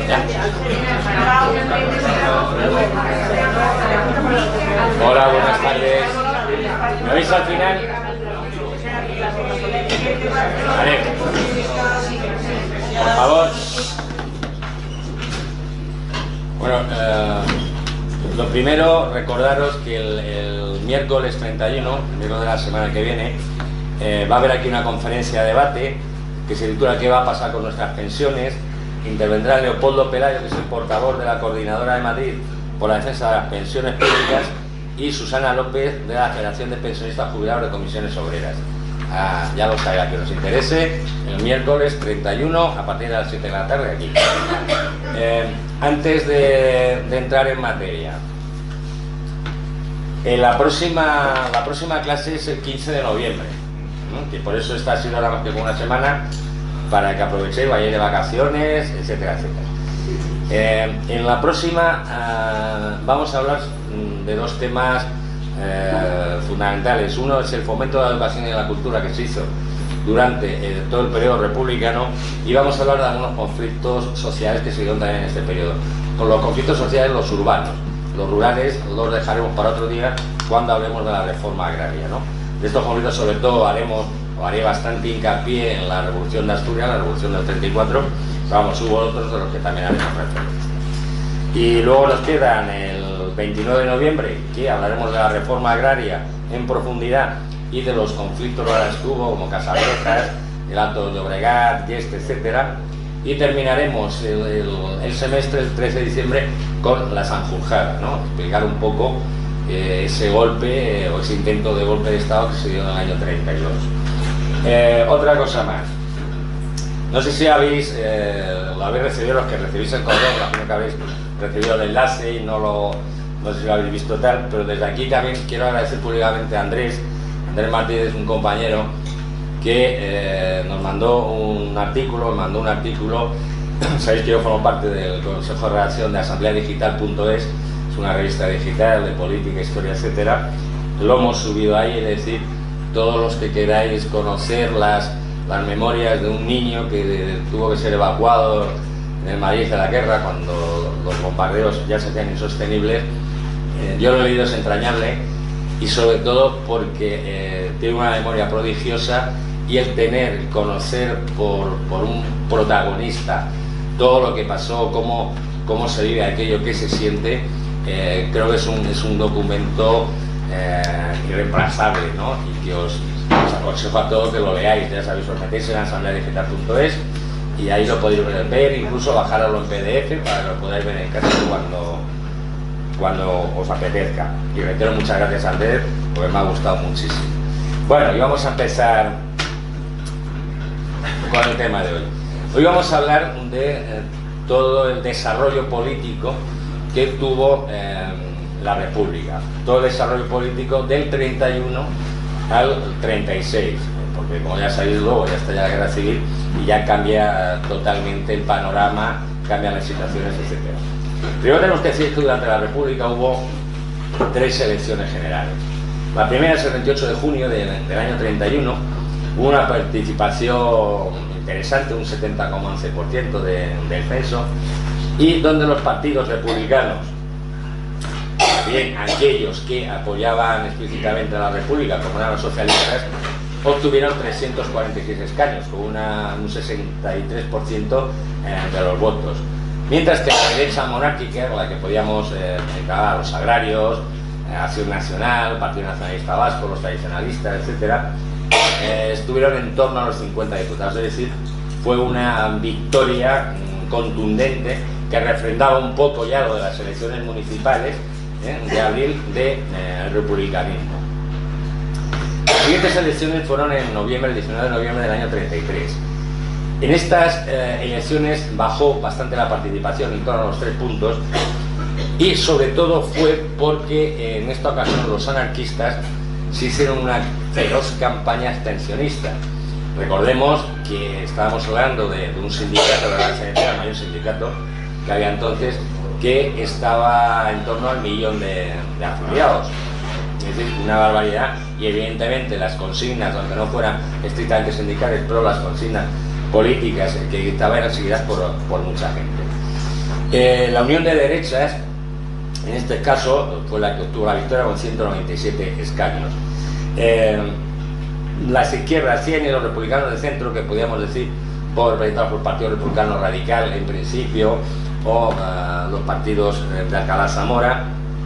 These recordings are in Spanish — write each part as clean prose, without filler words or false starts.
Hola, buenas tardes. ¿Me oís al final? Vale. Por favor. Bueno, lo primero, recordaros que el miércoles 31, el miércoles de la semana que viene, va a haber aquí una conferencia de debate que se titula ¿Qué va a pasar con nuestras pensiones? Intervendrá Leopoldo Pelayo, que es el portavoz de la Coordinadora de Madrid por la defensa de las pensiones públicas, y Susana López, de la Federación de Pensionistas Jubilados de Comisiones Obreras. Ya lo sabéis, a que os interese, el miércoles 31 a partir de las 7 de la tarde aquí. Antes de entrar en materia, la próxima clase es el 15 de noviembre, ¿no? Que por eso esta ha sido ahora más que una semana, para que aprovechéis, vayáis de vacaciones, etcétera, etcétera. En la próxima vamos a hablar de dos temas fundamentales. Uno es el fomento de la educación y de la cultura que se hizo durante todo el periodo republicano, y vamos a hablar de algunos conflictos sociales que se dieron también en este periodo. Con los conflictos sociales, los urbanos, los rurales los dejaremos para otro día cuando hablemos de la reforma agraria, ¿no? De estos conflictos sobre todo haré bastante hincapié en la Revolución de Asturias, la Revolución del 34, pero vamos, hubo otros de los que también haremos referencia. Y luego nos quedan el 29 de noviembre, que hablaremos de la reforma agraria en profundidad y de los conflictos rurales que hubo, como Casabrejas, el Alto de Llobregat, Dieste, etcétera. Y terminaremos el semestre, el 13 de diciembre, con la Sanjurjada, ¿no? Explicar un poco ese golpe o ese intento de golpe de Estado que se dio en el año 32. Otra cosa más. No sé si lo habéis recibido, los que recibís el correo, imagino que habéis recibido el enlace y no sé si lo habéis visto tal, pero desde aquí también quiero agradecer públicamente a Andrés Martínez, un compañero que nos mandó un artículo, sabéis que yo formo parte del Consejo de Redacción de asambleadigital.es, es una revista digital de política, historia, etcétera. Lo hemos subido ahí, es decir, todos los que queráis conocer las memorias de un niño que tuvo que ser evacuado en el Madrid de la guerra cuando los bombardeos ya se hacían insostenibles. Yo lo he leído, es entrañable, y sobre todo porque tiene una memoria prodigiosa, y el conocer por un protagonista todo lo que pasó, cómo se vive aquello, qué se siente, creo que es un documento irreemplazable, ¿no? Y que os aconsejo a todos que lo leáis. Ya sabéis, os metéis en asambleadigital.es y ahí lo podéis ver, incluso bajarlo en PDF para que lo podáis ver en casa cuando os apetezca. Y reitero, muchas gracias a Andrés, porque me ha gustado muchísimo. Bueno, y vamos a empezar con el tema de hoy. Hoy vamos a hablar de todo el desarrollo político que tuvo la República, todo el desarrollo político del 31 al 36, porque como ya sabéis, luego ya está ya la guerra civil y ya cambia totalmente el panorama, cambian las situaciones, etc. Primero tenemos que decir que durante la República hubo 3 elecciones generales. La primera es el 28 de junio del año 31, hubo una participación interesante, un 70,11% del censo, y donde los partidos republicanos, bien aquellos que apoyaban explícitamente a la República, como eran los socialistas, obtuvieron 346 escaños, con un 63% de los votos. Mientras que la derecha monárquica, con la que podíamos encarar a los agrarios, Acción Nacional, Partido Nacionalista Vasco, los tradicionalistas, etcétera, estuvieron en torno a los 50 diputados. Es decir, fue una victoria contundente que refrendaba un poco ya lo de las elecciones municipales de abril del republicanismo. Las siguientes elecciones fueron en noviembre, el 19 de noviembre del año 33. En estas elecciones bajó bastante la participación, en torno a los 3 puntos, y sobre todo fue porque en esta ocasión los anarquistas se hicieron una feroz campaña abstencionista. Recordemos que estábamos hablando de un sindicato, el mayor sindicato que había entonces, que estaba en torno al 1.000.000 de afiliados. Es decir, una barbaridad, y evidentemente las consignas, aunque no fueran estrictamente sindicales, pero las consignas políticas que dictaban eran seguidas por mucha gente. La Unión de Derechas, en este caso, fue la que obtuvo la victoria con 197 escaños. Las izquierdas 100 y los republicanos de centro, que podríamos decir representados por el Partido Republicano Radical en principio, o los partidos de Alcalá Zamora,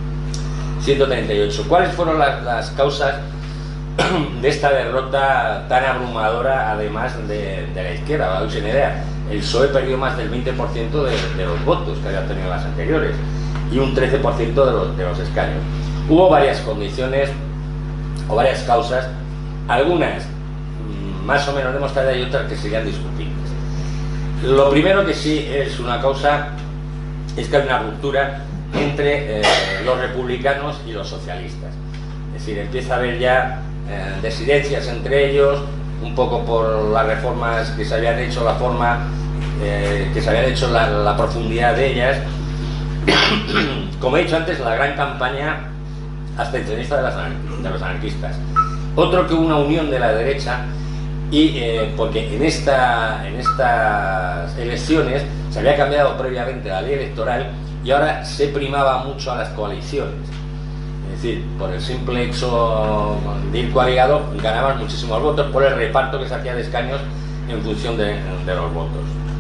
138. ¿Cuáles fueron las causas de esta derrota tan abrumadora, además de la izquierda? Para darse una idea, el PSOE perdió más del 20% de los votos que habían tenido las anteriores y un 13% de los escaños. Hubo varias condiciones o varias causas, algunas más o menos demostradas y otras que serían discutibles. Lo primero que sí es una causa es que hay una ruptura entre los republicanos y los socialistas. Es decir, empieza a haber ya disidencias entre ellos, un poco por las reformas que se habían hecho, la forma que se habían hecho, la profundidad de ellas. Como he dicho antes, la gran campaña abstencionista de los anarquistas. Otro que hubo una unión de la derecha, y porque en estas elecciones se había cambiado previamente la ley electoral y ahora se primaba mucho a las coaliciones. Es decir, por el simple hecho de ir coaligado ganaban muchísimos votos por el reparto que se hacía de escaños en función de los votos.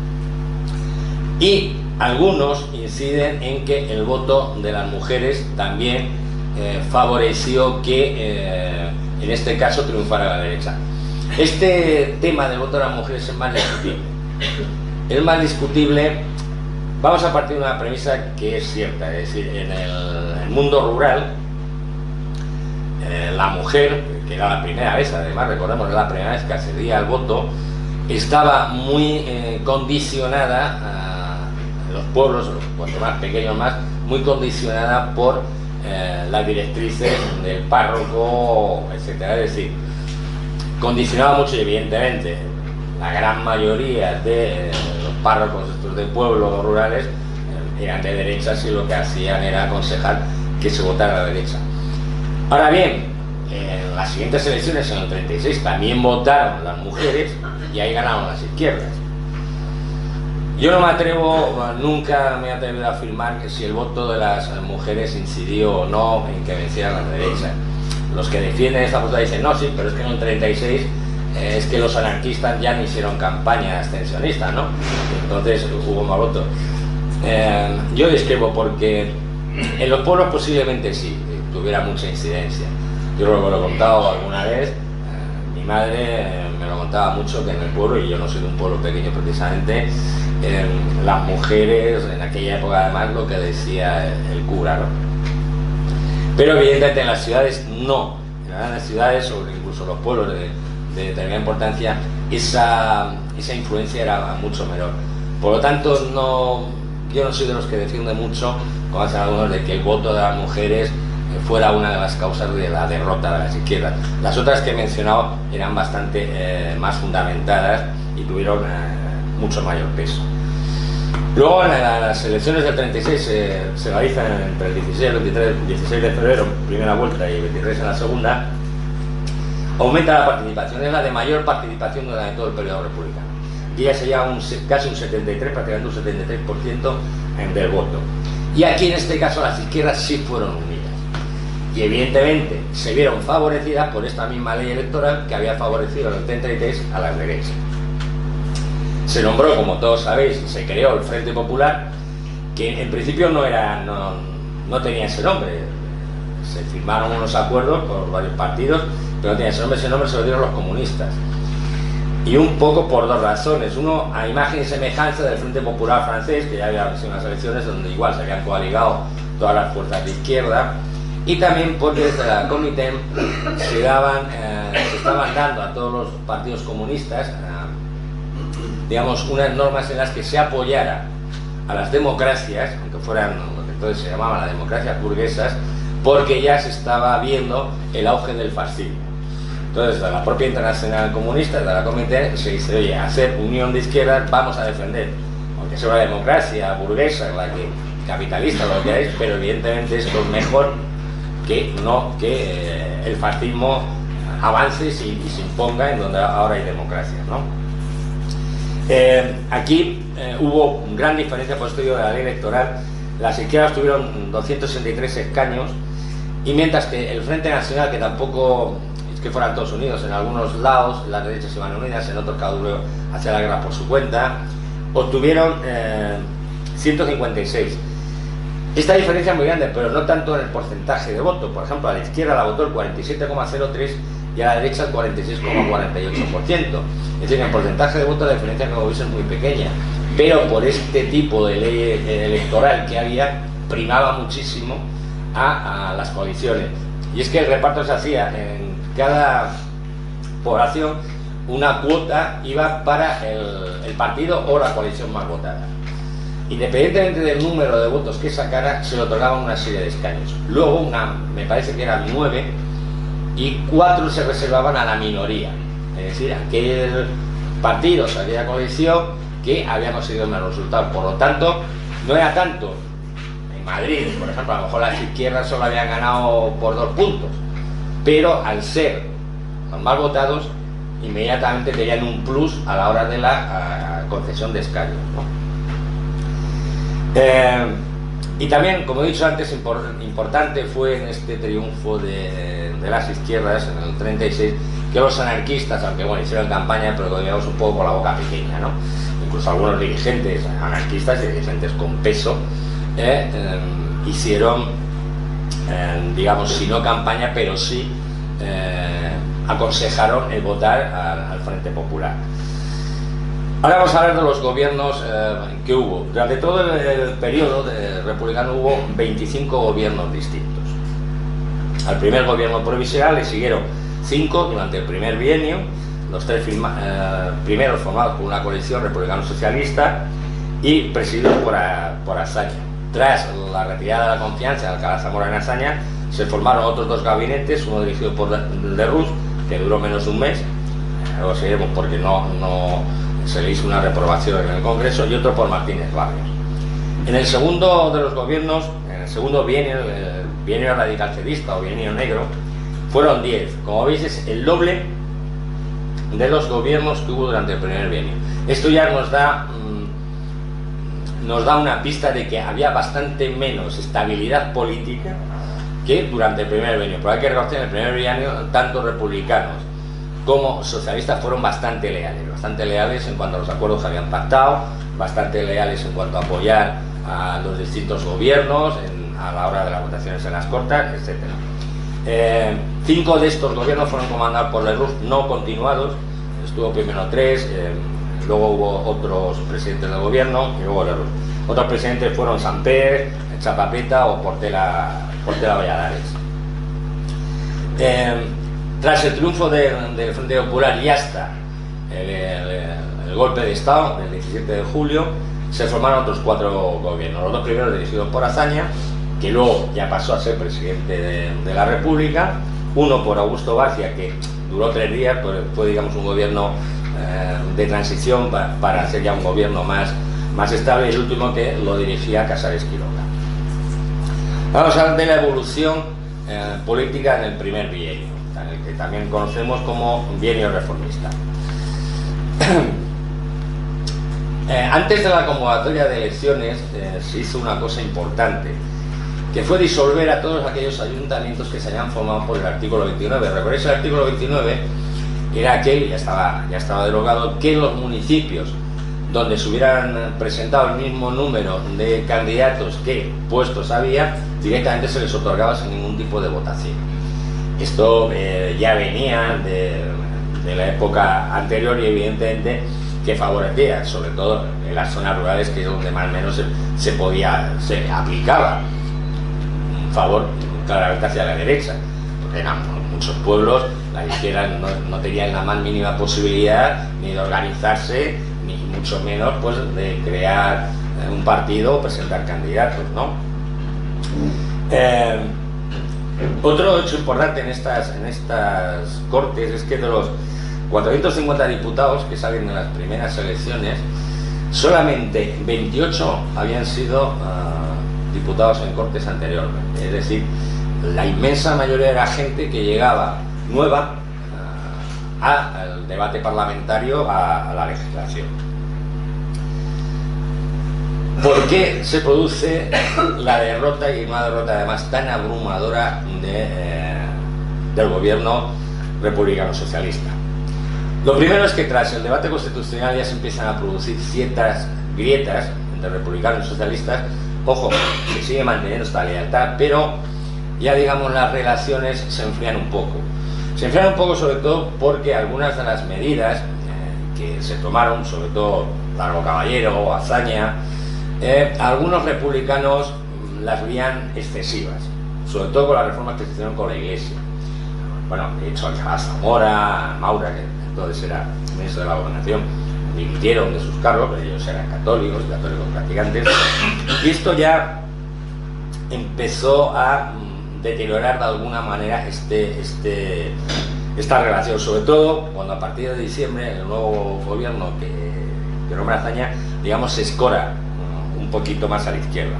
Y algunos inciden en que el voto de las mujeres también favoreció que en este caso triunfara la derecha. Este tema del voto de las mujeres es más discutible. Es más discutible, vamos a partir de una premisa que es cierta, es decir, en el mundo rural, la mujer, que era la primera vez, además recordemos, era la primera vez que accedía al voto, estaba muy condicionada, en los pueblos, cuanto más pequeños más, muy condicionada por las directrices del párroco, etcétera. Es decir, condicionaba mucho y evidentemente la gran mayoría de los párrocos estos de pueblos rurales eran de derechas y lo que hacían era aconsejar que se votara a la derecha. Ahora bien, en las siguientes elecciones, en el 36, también votaron las mujeres y ahí ganaron las izquierdas. Yo no me atrevo, nunca me he atrevido a afirmar que si el voto de las mujeres incidió o no en que vencieran las derechas. Los que defienden esta postura dicen, no, sí, pero es que en el 36 es que los anarquistas ya no hicieron campaña abstencionista, ¿no? Entonces hubo más votos. Yo discrepo porque en los pueblos posiblemente sí, tuviera mucha incidencia. Yo lo he contado alguna vez, mi madre me lo contaba mucho, que en el pueblo, y yo no soy de un pueblo pequeño precisamente, las mujeres, en aquella época además, lo que decía el cura, ¿no? Pero evidentemente en las ciudades no, en las grandes ciudades o incluso los pueblos de determinada importancia, esa influencia era mucho menor. Por lo tanto, yo no soy de los que defienden mucho, como hacen algunos, de que el voto de las mujeres fuera una de las causas de la derrota de las izquierdas. Las otras que he mencionado eran bastante más fundamentadas y tuvieron mucho mayor peso. Luego, en las elecciones del 36 se realizan entre el 16 y el 16 de febrero, primera vuelta, y el 23 en la segunda. Aumenta la participación, es la de mayor participación durante todo el periodo republicano. Y ya se lleva casi un 73, prácticamente un 73% del voto. Y aquí, en este caso, las izquierdas sí fueron unidas. Y evidentemente se vieron favorecidas por esta misma ley electoral que había favorecido en el 33 a las derechas. Se nombró, como todos sabéis, se creó el Frente Popular, que en principio no tenía ese nombre. Se firmaron unos acuerdos por varios partidos, pero no tenía ese nombre se lo dieron los comunistas. Y un poco por dos razones. Uno, a imagen y semejanza del Frente Popular francés, que ya había sido unas elecciones donde igual se habían coaligado todas las fuerzas de izquierda, y también porque desde la Comité se estaban dando a todos los partidos comunistas digamos, unas normas en las que se apoyara a las democracias, aunque fueran lo que entonces se llamaban las democracias burguesas, porque ya se estaba viendo el auge del fascismo. Entonces, de la propia Internacional Comunista, de la Comité, se dice, oye, hacer unión de izquierdas, vamos a defender, aunque sea una democracia burguesa, la que capitalista, lo que queráis, pero evidentemente esto es mejor que el fascismo avance y se imponga en donde ahora hay democracia, ¿no? Aquí hubo gran diferencia, por estudio de la ley electoral. Las izquierdas tuvieron 263 escaños, y mientras que el Frente Nacional, que tampoco es que fueran todos unidos, en algunos lados las derechas iban unidas, en otros cada uno hacía la guerra por su cuenta, obtuvieron 156. Esta diferencia es muy grande, pero no tanto en el porcentaje de voto. Por ejemplo, a la izquierda la votó el 47,03 y a la derecha el 46,48%. Es decir, en el porcentaje de voto la diferencia, como veis, es muy pequeña. Pero por este tipo de ley electoral que había, primaba muchísimo a las coaliciones. Y es que el reparto se hacía en cada población, una cuota iba para el partido o la coalición más votada. Independientemente del número de votos que sacara, se le otorgaban una serie de escaños. Luego, me parece que eran 9, y 4 se reservaban a la minoría, es decir, aquel partido, aquella coalición que había conseguido menos resultados. Por lo tanto, no era tanto. En Madrid, por ejemplo, a lo mejor las izquierdas solo habían ganado por 2 puntos, pero al ser los más votados, inmediatamente tenían un plus a la hora de la concesión de escaños, ¿no? Y también, como he dicho antes, importante fue en este triunfo de las izquierdas en el 36, que los anarquistas, aunque bueno, hicieron campaña, pero digamos un poco con la boca pequeña, ¿no? Incluso algunos dirigentes anarquistas y dirigentes con peso hicieron, digamos, si no campaña, pero sí aconsejaron el votar al Frente Popular. Ahora vamos a hablar de los gobiernos que hubo. Durante todo el periodo republicano hubo 25 gobiernos distintos. Al primer gobierno provisional le siguieron 5 durante el primer bienio, los 3 primeros formados por una coalición republicano-socialista y presididos por Azaña. Tras la retirada de la confianza de Alcalá Zamora en Azaña, se formaron otros 2 gabinetes, uno dirigido por Lerroux, que duró menos de un mes, luego seguiremos porque no se le hizo una reprobación en el Congreso, y otro por Martínez Barrios. En el segundo de los gobiernos, en el segundo bienio, el bienio radical-cedista o bienio negro, fueron 10. Como veis, es el doble de los gobiernos que hubo durante el primer bienio. Esto ya nos da una pista de que había bastante menos estabilidad política que durante el primer bienio. Pero hay que reconocer, en el primer bienio, tanto republicanos como socialistas fueron bastante leales en cuanto a los acuerdos que habían pactado, bastante leales en cuanto a apoyar a los distintos gobiernos a la hora de las votaciones en las Cortes, etc. 5 de estos gobiernos fueron comandados por Lerroux, no continuados. Estuvo primero 3, luego hubo otros presidentes del gobierno y luego Lerroux. Otros presidentes fueron Samper, Chapapeta o Portela Valladares. Tras el triunfo del Frente Popular y hasta el golpe de Estado del 17 de julio, se formaron otros 4 gobiernos. Los 2 primeros dirigidos por Azaña, que luego ya pasó a ser presidente de la República, uno por Augusto Bárcena, que duró 3 días, pues fue, digamos, un gobierno de transición para hacer ya un gobierno más estable, y el último que lo dirigía Casares Quiroga. Vamos a hablar de la evolución política en el primer bienio, el que también conocemos como bienio reformista. Antes de la convocatoria de elecciones se hizo una cosa importante, que fue disolver a todos aquellos ayuntamientos que se habían formado por el artículo 29. Recordáis, el artículo 29 era aquel, ya estaba derogado, que los municipios donde se hubieran presentado el mismo número de candidatos que puestos había, directamente se les otorgaba sin ningún tipo de votación. Esto ya venía de la época anterior, y evidentemente que favorecía, sobre todo en las zonas rurales, que es donde más o menos se aplicaba un favor claramente hacia la derecha, porque eran muchos pueblos, la izquierda no tenían la más mínima posibilidad ni de organizarse, ni mucho menos pues de crear un partido o presentar candidatos, ¿no? Otro hecho importante en estas Cortes es que de los 450 diputados que salen en las primeras elecciones, solamente 28 habían sido diputados en Cortes anteriormente. Es decir, la inmensa mayoría de la gente que llegaba nueva al debate parlamentario, a la legislación. ¿Por qué se produce la derrota, y una derrota además tan abrumadora del gobierno republicano socialista? Lo primero es que tras el debate constitucional ya se empiezan a producir ciertas grietas entre republicanos y socialistas. Ojo, se sigue manteniendo esta lealtad, pero ya digamos las relaciones se enfrían un poco. Se enfrían un poco sobre todo porque algunas de las medidas que se tomaron, sobre todo Largo Caballero o Azaña, algunos republicanos las veían excesivas, sobre todo con las reformas que se hicieron con la Iglesia. Bueno, de hecho, a Zamora, a Maura, que entonces era ministro de la Gobernación, dimitieron de sus cargos, pero ellos eran católicos practicantes, y esto ya empezó a deteriorar de alguna manera esta relación, sobre todo cuando a partir de diciembre el nuevo gobierno que nombra Azaña, digamos, se escora un poquito más a la izquierda.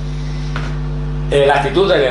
La actitud de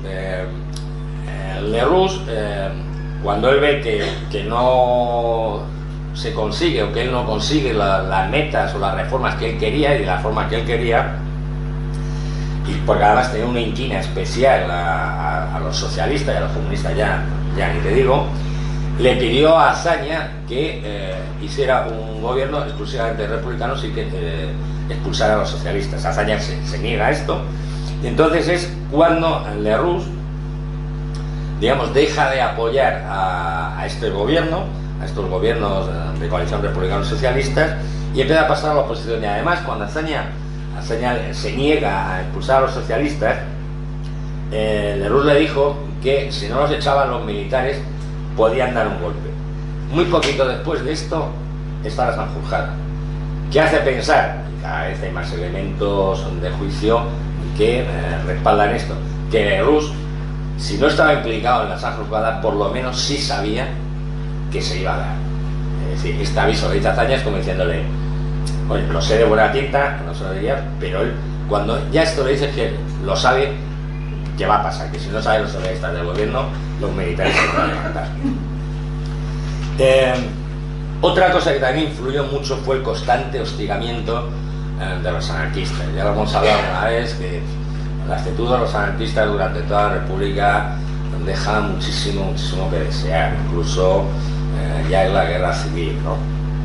Lerroux, cuando él ve que no se consigue, o que él no consigue las metas o las reformas que él quería y de la forma que él quería, y porque además tenía una inquina especial a los socialistas y a los comunistas, ya ni te digo, le pidió a Azaña que hiciera un gobierno exclusivamente republicano y que expulsara a los socialistas. Azaña se niega a esto, y entonces es cuando Lerroux, digamos, deja de apoyar a este gobierno, a estos gobiernos de coalición republicanos socialistas, y empieza a pasar a la oposición. Y además, cuando Azaña se niega a expulsar a los socialistas, Lerroux le dijo que si no los echaban los militares podían dar un golpe. Muy poquito después de esto está la Sanjurjada, que hace pensar, y cada vez hay más elementos de juicio que respaldan esto, que Lerroux, si no estaba implicado en la Sanjurjada, por lo menos sí sabía que se iba a dar. Es decir, este aviso de Azaña es como diciéndole: oye, lo sé de buena tinta, no se lo diría, pero él, cuando ya esto le dice que lo sabe, que va a pasar, que si no saben los socialistas del gobierno, los militares se van a levantar. Otra cosa que también influyó mucho fue el constante hostigamiento de los anarquistas. Ya lo hemos hablado una vez, que la actitud de los anarquistas durante toda la República deja muchísimo que desear, incluso ya en la guerra civil, ¿no?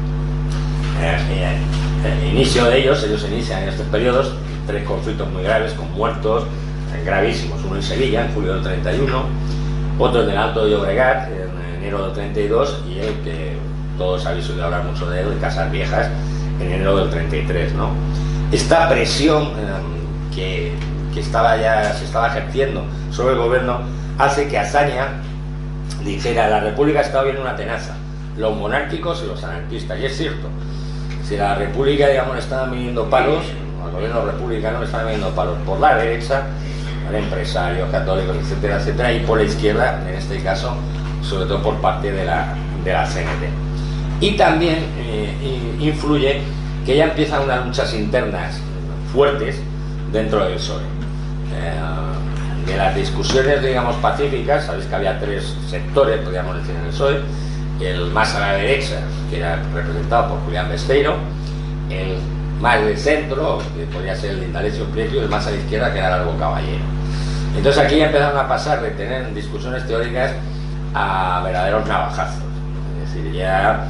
El inicio de ellos inician en estos periodos 3 conflictos muy graves, con muertos gravísimos: uno en Sevilla en julio del 31, otro en el Alto de Llobregat en enero del 32, y el que todos habéis oído hablar mucho de él, de Casas Viejas, en enero del 33, ¿no? Esta presión que se estaba ejerciendo sobre el gobierno hace que Azaña dijera: la República está viendo una tenaza, los monárquicos y los anarquistas. Y es cierto, si la República, digamos, le estaban viniendo palos, al gobierno republicano le estaban viniendo palos por la derecha, empresarios, católicos, etcétera, etcétera, y por la izquierda, en este caso, sobre todo por parte de la CNT. Y también influye que ya empiezan unas luchas internas fuertes dentro del PSOE. De las discusiones, digamos, pacíficas, sabéis que había 3 sectores, podríamos decir, en el PSOE: el más a la derecha, que era representado por Julián Besteiro; el más de centro, que podría ser el de Indalecio Prieto; y el más a la izquierda, que era Largo Caballero. Entonces aquí ya empezaron a pasar de tener discusiones teóricas a verdaderos navajazos. Es decir, ya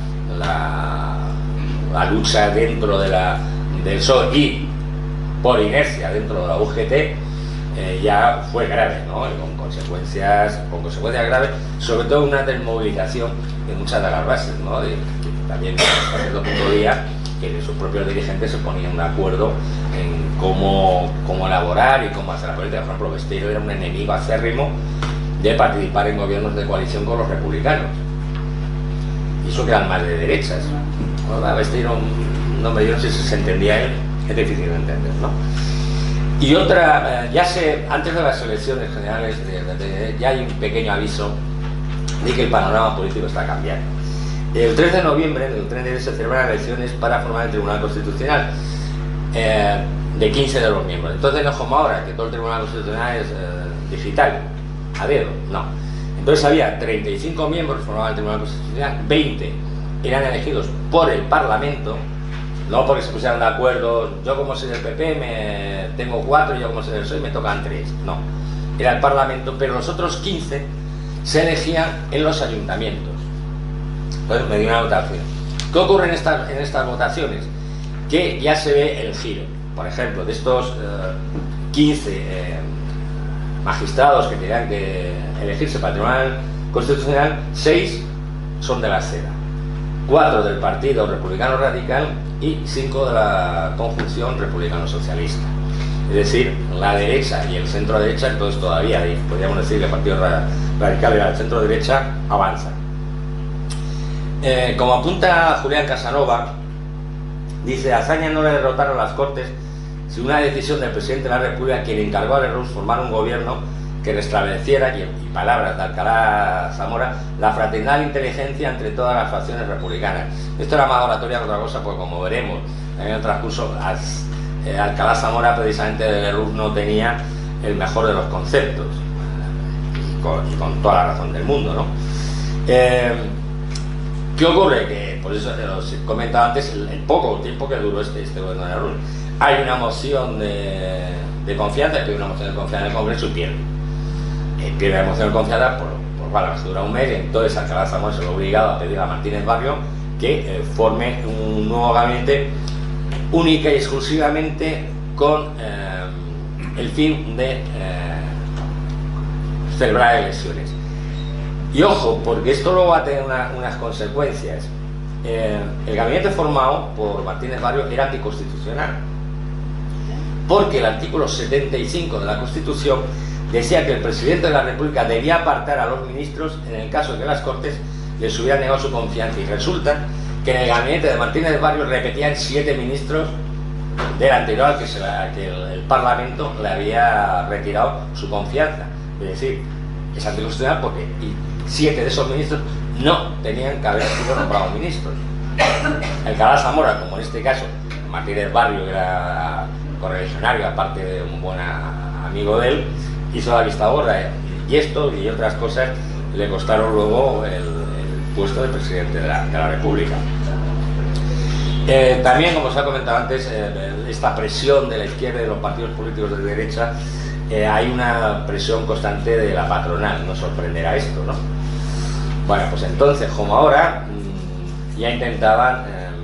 la lucha dentro del PSOE y por inercia dentro de la UGT ya fue grave, ¿no? Y con consecuencias graves, sobre todo una desmovilización de muchas de las bases, ¿no? Que también hasta cierto punto día que sus propios dirigentes se ponían de acuerdo en cómo elaborar y cómo hacer la política. Por ejemplo, Besteiro era un enemigo acérrimo de participar en gobiernos de coalición con los republicanos, y eso que eran más de derechas, ¿no? Besteiro, no me dio si se entendía él, es difícil de entender, ¿no? Y otra, antes de las elecciones generales ya hay un pequeño aviso de que el panorama político está cambiando. El 3 de noviembre del 33 se celebran elecciones para formar el Tribunal Constitucional, de 15 de los miembros. Entonces no es como ahora, que todo el Tribunal Constitucional es digital, a dedo, no. Entonces había 35 miembros que formaban el Tribunal Constitucional, 20 eran elegidos por el Parlamento, no porque se pusieran de acuerdo, yo como soy del PP tengo 4 y yo como soy del PSOE me tocan 3, no, era el Parlamento, pero los otros 15 se elegían en los ayuntamientos. Entonces me dio una votación. ¿Qué ocurre en estas votaciones? Que ya se ve el giro. Por ejemplo, de estos 15 magistrados que tenían que elegirse para el Tribunal Constitucional, 6 son de la SEDA, 4 del Partido Republicano Radical y 5 de la conjunción republicano-socialista. Es decir, la derecha y el centro derecha, entonces todavía, podríamos decir que el Partido Radical y el centro derecha avanzan. Como apunta Julián Casanova, dice: a Azaña no le derrotaron las Cortes, sino una decisión del presidente de la República, quien encargó a Lerroux formar un gobierno que restableciera, y palabras de Alcalá Zamora, la fraternal inteligencia entre todas las facciones republicanas. Esto era más oratoria que otra cosa, porque como veremos en el transcurso, Alcalá Zamora precisamente de Lerroux no tenía el mejor de los conceptos, y con toda la razón del mundo, ¿no? ¿Qué ocurre? Que por eso os he comentado antes el poco tiempo que duró este gobierno de Lerroux. Hay una moción de confianza, que hay una moción de confianza en el Congreso y pierde. Pierde la moción de confianza por balas, dura un mes, y entonces Alcalá Zamora se ve obligado a pedir a Martínez Barrio que forme un nuevo gabinete única y exclusivamente con el fin de celebrar elecciones. Y ojo, porque esto luego va a tener unas consecuencias. El gabinete formado por Martínez Barrio era anticonstitucional, porque el artículo 75 de la Constitución decía que el presidente de la República debía apartar a los ministros en el caso de que las Cortes les hubieran negado su confianza, y resulta que en el gabinete de Martínez Barrio repetían 7 ministros del anterior al que el Parlamento le había retirado su confianza. Es decir, es anticonstitucional porque 7 de esos ministros no tenían que haber sido nombrados ministros. Alcalá Zamora, como en este caso Martínez Barrio, que era correligionario, aparte de un buen amigo de él, hizo la vista gorda, y esto y otras cosas le costaron luego el puesto de presidente de la República. También, como se ha comentado antes, esta presión de la izquierda y de los partidos políticos de derecha, hay una presión constante de la patronal, no sorprenderá esto, ¿no? Bueno, pues entonces, como ahora, ya intentaban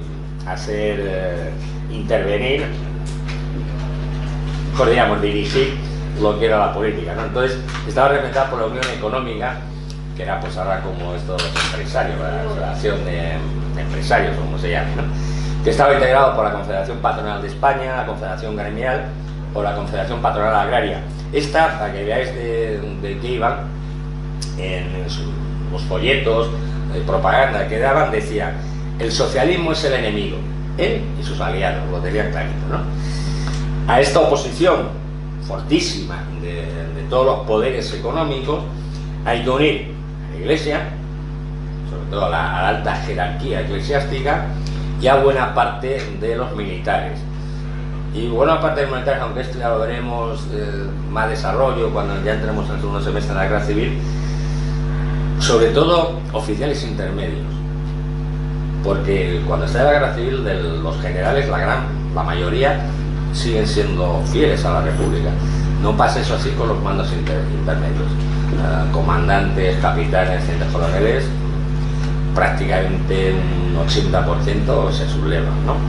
intervenir, podríamos dirigir lo que era la política, ¿no? Entonces, estaba representada por la Unión Económica, que era pues ahora como esto de los empresarios, la Asociación de Empresarios, como se llame, ¿no? Que estaba integrado por la Confederación Patronal de España, la Confederación Gremial o la Confederación Patronal Agraria. Esta, para que veáis de qué iban, en los folletos de propaganda que daban, decía: el socialismo es el enemigo, él y sus aliados, lo tenían clarito, ¿no? A esta oposición fortísima de todos los poderes económicos hay que unir a la Iglesia, sobre todo a la alta jerarquía eclesiástica, y a buena parte de los militares. Y buena parte de los militares, aunque esto ya lo veremos más desarrollo cuando ya entremos en el segundo semestre de la guerra civil, sobre todo oficiales intermedios, porque cuando está la guerra civil, los generales, la mayoría, siguen siendo fieles a la República. No pasa eso así con los mandos intermedios. Comandantes, capitanes, tenientes coroneles, prácticamente un 80% se sublevan, ¿no?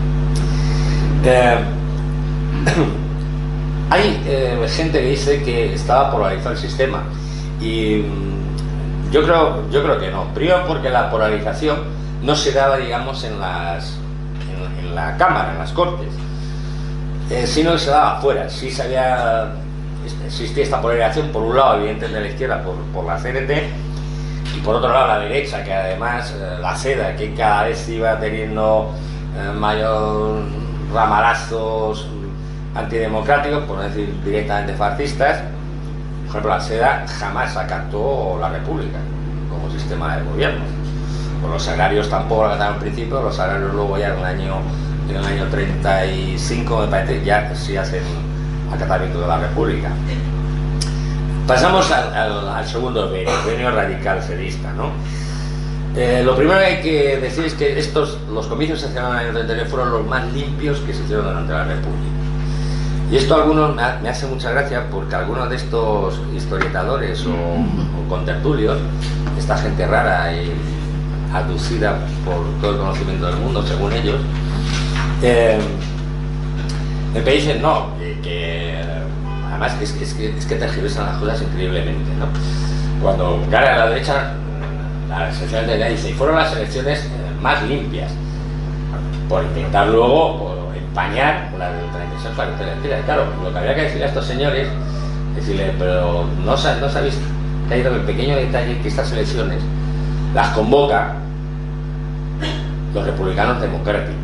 Hay gente que dice que estaba polarizado el sistema, y yo creo que no. Primero, porque la polarización no se daba, digamos, en la Cámara, en las Cortes, sino que se daba afuera. Sí existía esta polarización, por un lado, evidentemente, de la izquierda por la CNT, y por otro lado la derecha, que además la SEDA, que cada vez iba teniendo mayor ramalazos antidemocráticos, por no decir directamente fascistas. Por ejemplo, la SEDA jamás acató la República como sistema de gobierno. Por los salarios tampoco lo acataron al principio, los salarios luego ya en el año 35, me parece, ya sí hacen acatamiento de la República. Pasamos al segundo venio radical cedista, ¿no? Lo primero que hay que decir es que los comicios que se hicieron en el año 33 fueron los más limpios que se hicieron durante la República. Y esto a algunos me hace mucha gracia, porque algunos de estos historiadores o contertulios, esta gente rara y aducida por todo el conocimiento del mundo, según ellos, me dicen no, que además es que tergiversan las cosas increíblemente, ¿no? Cuando cara a la derecha, las elecciones de la dice, y fueron las elecciones más limpias, por intentar luego por empañar las del 36 para que te mentira. Claro, lo que habría que decirle a estos señores, decirle, pero no sabéis que hay el pequeño detalle que estas elecciones las convoca los republicanos democráticos.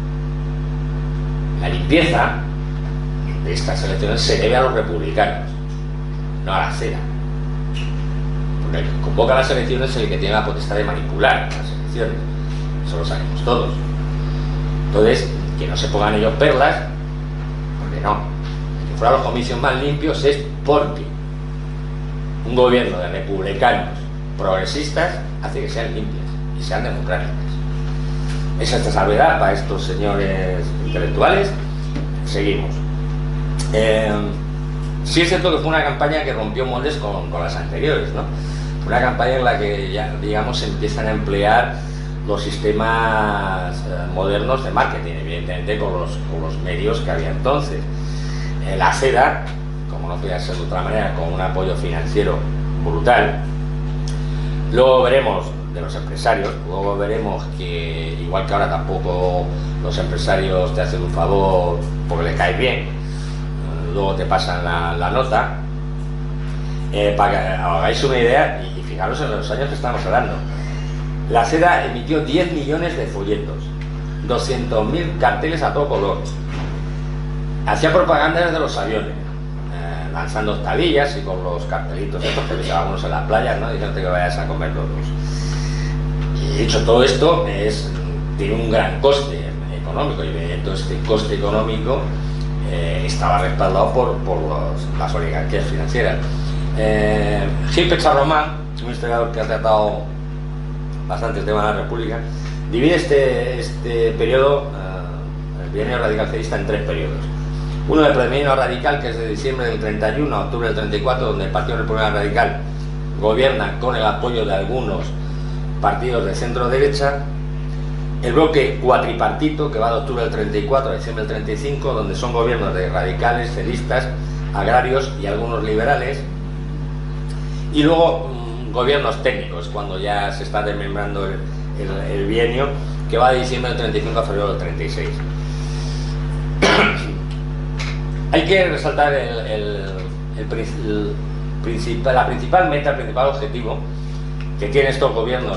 La limpieza de estas elecciones se debe a los republicanos, no a la CEDA. Porque el que convoca las elecciones es el que tiene la potestad de manipular las elecciones. Eso lo sabemos todos. Entonces, que no se pongan ellos perlas, porque no. Que fueran los comicios más limpios es porque un gobierno de republicanos progresistas hace que sean limpias y sean democráticas. Es esta salvedad para estos señores intelectuales. Seguimos. Sí es cierto que fue una campaña que rompió moldes con las anteriores, ¿no? Una campaña en la que ya, digamos, se empiezan a emplear los sistemas modernos de marketing, evidentemente con los medios que había entonces. La CEDA, como no podía ser de otra manera, con un apoyo financiero brutal. Luego veremos de los empresarios, luego veremos que igual que ahora tampoco los empresarios te hacen un favor porque le caes bien, luego te pasan la nota. Para que hagáis una idea, y fijaros en los años que estamos hablando, la CEDA emitió 10 millones de folletos, 200.000 carteles a todo color, hacía propaganda desde los aviones, lanzando tablillas y con los cartelitos estos que llevaban unos en las playas, ¿no? Diciendo que vayas a comer todos. Y dicho todo esto, tiene un gran coste económico, y entonces este coste económico estaba respaldado por las oligarquías financieras. Gil Pecharromán, un historiador que ha tratado bastante el tema de la República, divide este periodo, el bienio radical cedista, en 3 periodos. Uno del bienio radical, que es de diciembre del 31 a octubre del 34, donde el Partido Republicano Radical gobierna con el apoyo de algunos partidos de centro-derecha. El bloque cuatripartito, que va de octubre del 34 a diciembre del 35, donde son gobiernos de radicales, cedistas, agrarios y algunos liberales. Y luego gobiernos técnicos, cuando ya se está desmembrando el bienio, que va de diciembre del 35 a febrero del 36. Hay que resaltar la principal meta, el principal objetivo que tienen estos gobiernos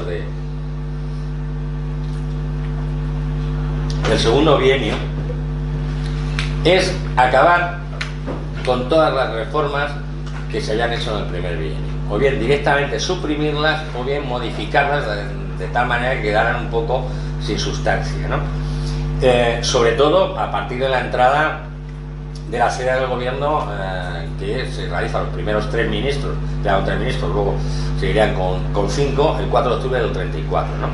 del segundo bienio, es acabar con todas las reformas que se habían hecho en el primer bienio, o bien directamente suprimirlas o bien modificarlas de tal manera que quedaran un poco sin sustancia, ¿no? Sobre todo a partir de la entrada de la sede del gobierno, que se realiza los primeros 3 ministros, quedaron 3 ministros, luego seguirían con 5, el 4 de octubre del 34, ¿no?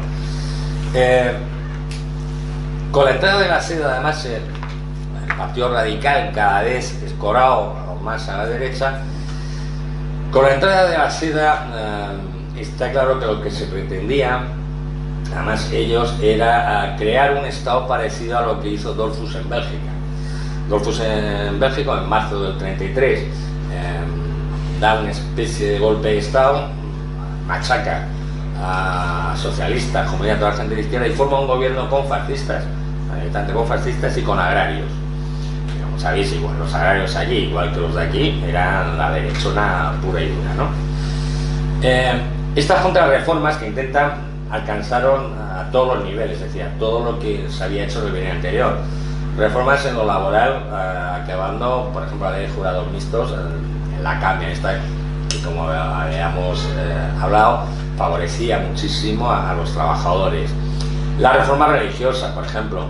Con la entrada de la sede, además, el Partido Radical cada vez escorado más a la derecha. Con la entrada de la SEDA está claro que lo que se pretendía, además ellos, era crear un Estado parecido a lo que hizo Dollfuss en Bélgica. Dollfuss en Bélgica, en marzo del 33, da una especie de golpe de Estado, machaca a socialistas, comunidad, toda la gente de izquierda, y forma un gobierno con fascistas, tanto con fascistas y con agrarios. Como sabéis, igual los agrarios allí, igual que los de aquí, eran la derechona pura y dura, ¿no? Estas contrarreformas que intentan alcanzaron a todos los niveles, es decir, a todo lo que se había hecho en el bienio anterior. Reformas en lo laboral, acabando, por ejemplo, la ley de jurados mixtos, en la CAME, esta, que como habíamos hablado, favorecía muchísimo a los trabajadores. La reforma religiosa, por ejemplo,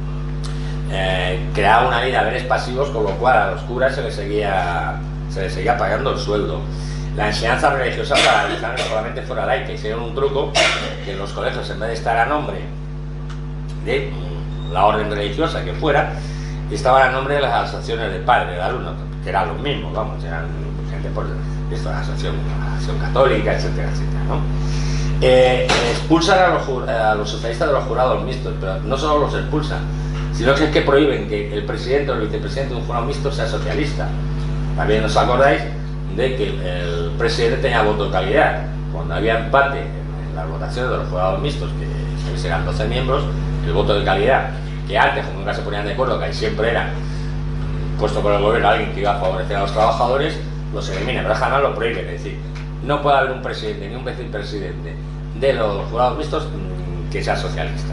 creaba una ley de haberes pasivos, con lo cual a los curas se les seguía pagando el sueldo. la enseñanza religiosa para realizar que solamente fuera laica. Hicieron un truco que en los colegios, en vez de estar a nombre de la orden religiosa que fuera, estaba a nombre de las asociaciones de padres, de alumnos, que eran los mismos, vamos, eran gente por esto, la asociación católica, etcétera, etcétera, ¿no? Expulsan a los socialistas de los jurados mixtos, pero no solo los expulsan, sino que es que prohíben que el presidente o el vicepresidente de un jurado mixto sea socialista. También os acordáis de que el presidente tenía voto de calidad. Cuando había empate en las votaciones de los jurados mixtos, que eran 12 miembros, el voto de calidad, que antes, como nunca se ponían de acuerdo, que ahí siempre era puesto por el gobierno alguien que iba a favorecer a los trabajadores, los elimina, pero jamás lo prohíben. Es decir, no puede haber un presidente ni un vicepresidente de los jurados mixtos que sea socialista.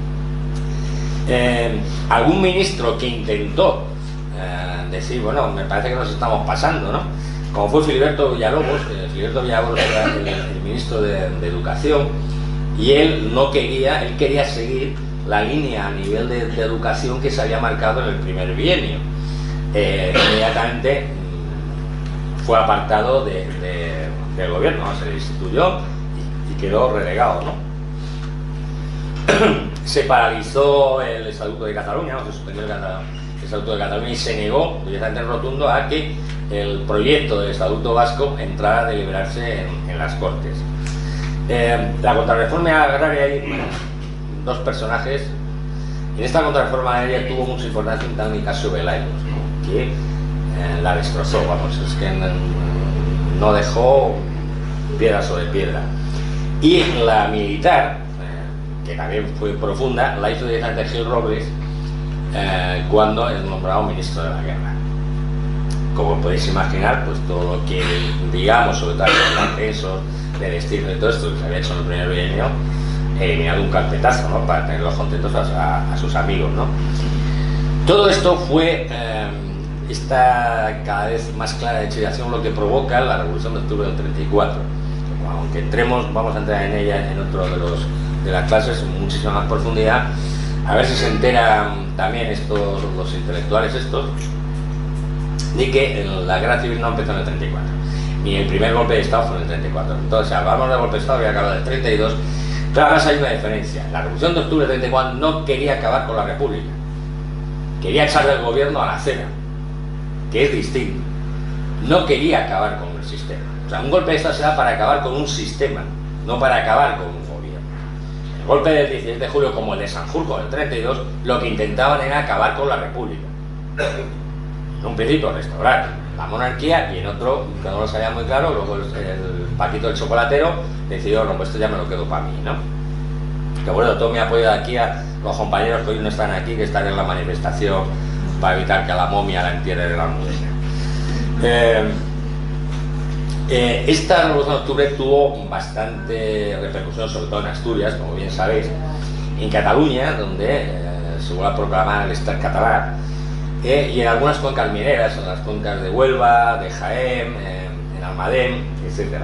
Algún ministro que intentó decir, bueno, me parece que nos estamos pasando, ¿no? Como fue Filiberto Villalobos. Filiberto Villalobos era el ministro de Educación, y él no quería, él quería seguir la línea a nivel de educación que se había marcado en el primer bienio. Inmediatamente fue apartado del gobierno, ¿no? Se le instituyó y quedó relegado, ¿no? Se paralizó el Estatuto de Cataluña, ¿no? Se suspendió el Estatuto de Cataluña y se negó directamente en rotundo a que el proyecto del Estatuto Vasco entrara a deliberarse en las Cortes. La contrarreforma agraria, hay dos personajes. En esta contrarreforma agraria tuvo mucha importancia un tal Nicasio Velayos, ¿no? Que la destrozó, vamos, es que no dejó piedra sobre piedra. Y la militar, que también fue profunda, la hizo directamente Gil Robles cuando es nombrado ministro de la guerra. Como podéis imaginar, pues todo lo que digamos sobre todo los ascensos del estilo y todo esto que se había hecho en el primer bienio, eliminado un carpetazo, ¿no? Para tenerlos contentos a sus amigos, ¿no? Todo esto fue esta cada vez más clara dechilación lo que provoca la Revolución de Octubre del 34. Aunque vamos a entrar en ella en otro de las clases en muchísima más profundidad, a ver si se enteran también los intelectuales estos, de que la guerra civil no empezó en el 34, ni el primer golpe de Estado fue en el 34. Entonces, si hablamos de golpe de Estado, había acabado en el 32, pero además hay una diferencia. La Revolución de Octubre del 34 no quería acabar con la República, quería echar del gobierno a la acera, que es distinto. No quería acabar con el sistema. O sea, un golpe de Estado se da para acabar con un sistema, no para acabar con un gobierno. El golpe del 16 de julio, como el de Sanjurjo del 32, lo que intentaban era acabar con la República. En un principio restaurar la monarquía, y en otro, que no lo sabía muy claro, luego el Paquito el chocolatero decidió, no, pues esto ya me lo quedo para mí, ¿no? Que bueno, todo mi apoyo de aquí a los compañeros que hoy no están aquí, que están en la manifestación para evitar que a la momia la entierren en la Almudena. Esta Revolución de Octubre tuvo bastante repercusión, sobre todo en Asturias, como bien sabéis, en Cataluña, donde se vuelve a proclamar el Estat catalán, y en algunas cuencas mineras, en las cuencas de Huelva, de Jaén, en Almadén, etc.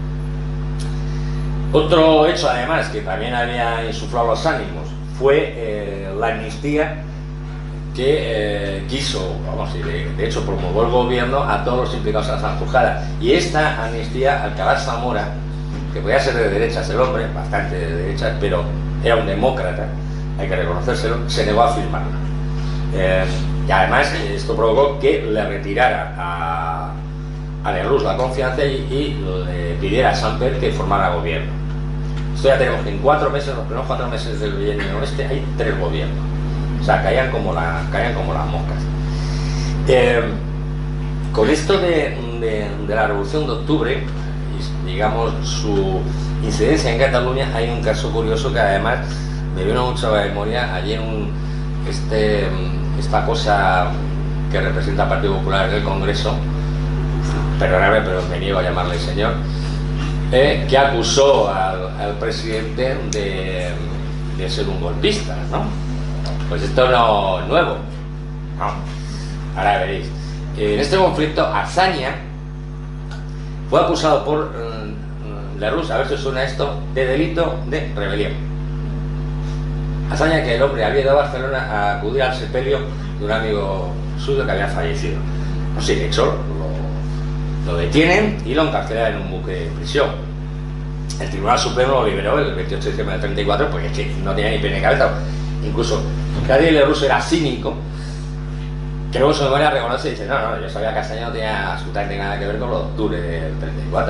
Otro hecho, además, que también había insuflado los ánimos, fue la amnistía que quiso, vamos, de hecho promulgó el gobierno a todos los implicados en la Sanjurjada. Y esta amnistía, Alcalá Zamora, que podía ser de derechas el hombre, bastante de derechas, pero era un demócrata, hay que reconocérselo, se negó a firmarla. Y además esto provocó que le retirara a Lerroux la confianza y le pidiera a Samper que formara gobierno. Esto ya tenemos que en 4 meses, los primeros 4 meses del bienio oeste, hay 3 gobiernos. O sea, caían como las moscas. Con esto de la Revolución de Octubre, digamos, su incidencia en Cataluña, hay un caso curioso que además me vino mucho a la memoria ayer esta cosa que representa al Partido Popular en el Congreso, perdóname, pero me niego a llamarle señor, que acusó al presidente de ser un golpista, ¿no? Pues esto no es nuevo, no. Ahora veréis. En este conflicto, Azaña fue acusado por Lerroux, a ver si os suena esto, de delito de rebelión. Azaña, que el hombre había ido a Barcelona a acudir al sepelio de un amigo suyo que había fallecido. No sé, de hecho, Lo detienen y lo encarcelan en un buque de prisión. El Tribunal Supremo lo liberó el 28 de diciembre del 34 porque es que no tenía ni pie ni cabeza. Incluso Xavier Lerroux era cínico, que luego su memoria reconoce y dice: no, yo sabía que Azaña no tenía absolutamente nada que ver con los de octubre del 34.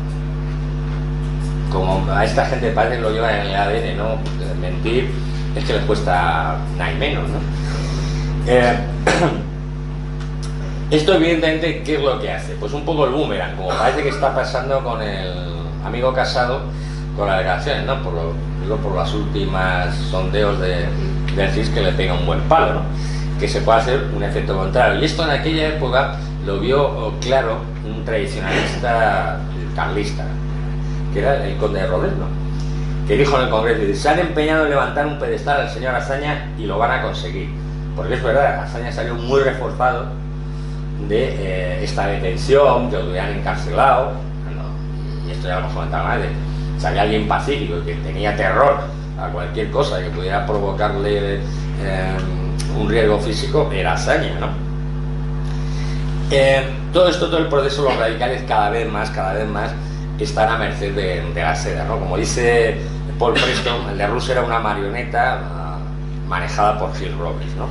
Como a esta gente parece que lo llevan en el ADN, ¿no? Mentir es que les cuesta nada y menos, ¿no? Esto evidentemente, ¿qué es lo que hace? Pues un poco el boomerang, como parece que está pasando con el amigo Casado con las declaraciones, ¿no? Por los últimos sondeos del CIS, que le pega un buen palo, ¿no? Que se puede hacer un efecto contrario. Y esto en aquella época lo vio claro un tradicionalista carlista, que era el conde de Rodezno, que dijo en el Congreso: se han empeñado en levantar un pedestal al señor Azaña y lo van a conseguir. Porque es verdad, Azaña salió muy reforzado de esta detención, que lo hubieran encarcelado, y esto ya lo hemos comentado antes. Si había alguien pacífico y que tenía terror a cualquier cosa que pudiera provocarle un riesgo físico, era Azaña, ¿no? Todo el proceso, los radicales cada vez más están a merced de la seda, ¿no? Como dice Paul Preston, el Lerroux era una marioneta manejada por Gil Robles, ¿no?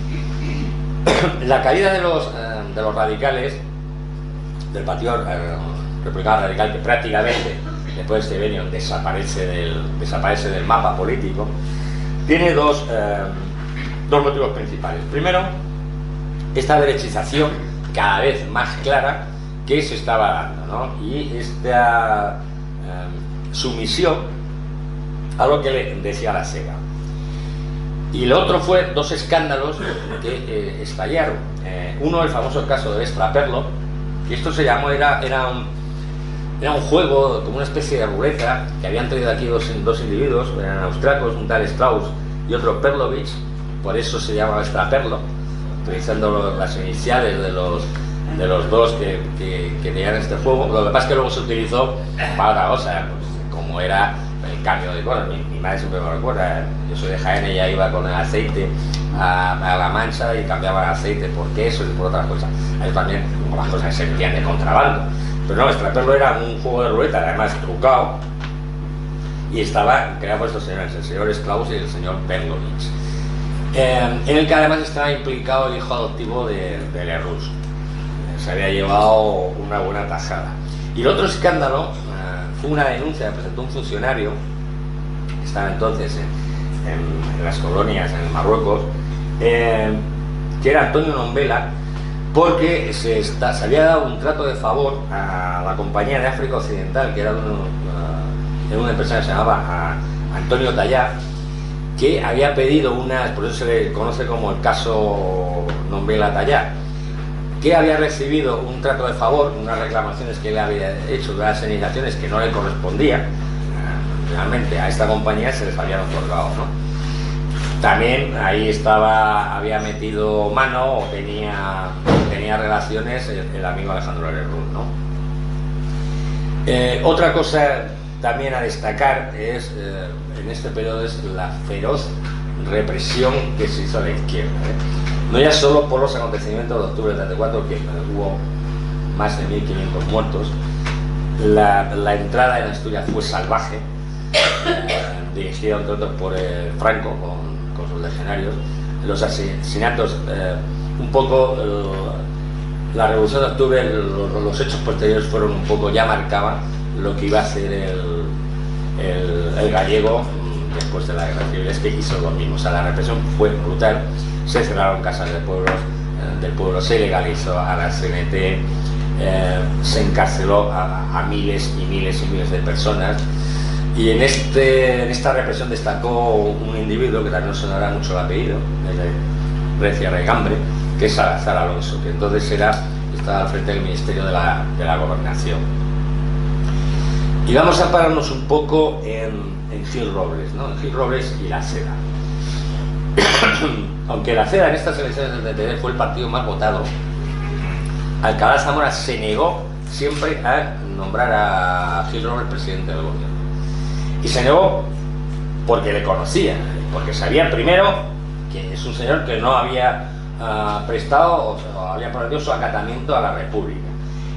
La caída de los radicales, del Partido Republicano Radical, que prácticamente después de este bienio desaparece del mapa político, tiene dos motivos principales. Primero, esta derechización cada vez más clara que se estaba dando, ¿no? Y esta sumisión a lo que le decía la SEGA. Y lo otro fue dos escándalos que estallaron. Uno, el famoso caso de Extraperlo, que esto se llamó, era un juego, como una especie de ruleta, que habían traído aquí dos individuos, eran austriacos, un tal Strauss y otro Perlovich, por eso se llamaba Extraperlo, utilizando las iniciales de los dos que tenían este juego. Lo que pasa es que luego se utilizó para otra cosa, pues, como era el cambio de cosas. Mi madre siempre me recuerda, yo soy de Jaén y ya iba con el aceite a La Mancha y cambiaba el aceite por queso y por otras cosas. Ahí también, como las cosas se metían de contrabando. Pero no, Extraperlo era un juego de ruleta, además trucado, y estaba creado por estos señores, el señor Strauss y el señor Perlovich, en el que además estaba implicado el hijo adoptivo de Lerroux. Se había llevado una buena tajada. Y el otro escándalo fue una denuncia que presentó un funcionario que estaba entonces en las colonias en Marruecos, que era Antonio Nombela, porque se había dado un trato de favor a la Compañía de África Occidental, que era una empresa que se llamaba Antonio Tallá, que había pedido por eso se le conoce como el caso Nombela Tallá, que había recibido un trato de favor, unas reclamaciones que le había hecho, unas señalaciones que no le correspondían. Realmente a esta compañía se les habían otorgado, ¿no? También ahí había metido mano o tenía relaciones el amigo Alejandro Lerroux, ¿no? Otra cosa también a destacar es, en este periodo, es la feroz represión que se hizo a la izquierda, no ya solo por los acontecimientos de octubre del 34, que hubo más de 1.500 muertos. La entrada en Asturias fue salvaje, dirigida entre otros por Franco con sus legionarios. Los asesinatos, un poco la revolución de octubre, los hechos posteriores fueron un poco, ya marcaban lo que iba a hacer el gallego después de la guerra civil. Es que hizo lo mismo, o sea, la represión fue brutal. Se cerraron casas del pueblo, se legalizó a la CNT, se encarceló a miles y miles y miles de personas. Y en esta represión destacó un individuo que también nos sonará mucho el apellido, de Recia Regambre, que es Salazar Alonso, que entonces estaba al frente del Ministerio de la Gobernación. Y vamos a pararnos un poco en Gil Robles, ¿no? En Gil Robles y la CEDA. Aunque la CEDA en estas elecciones del DTD fue el partido más votado, Alcalá Zamora se negó siempre a nombrar a Gil Robles presidente del gobierno. Y se negó porque le conocía, porque sabía primero que es un señor que no había prestado o había prometido su acatamiento a la República.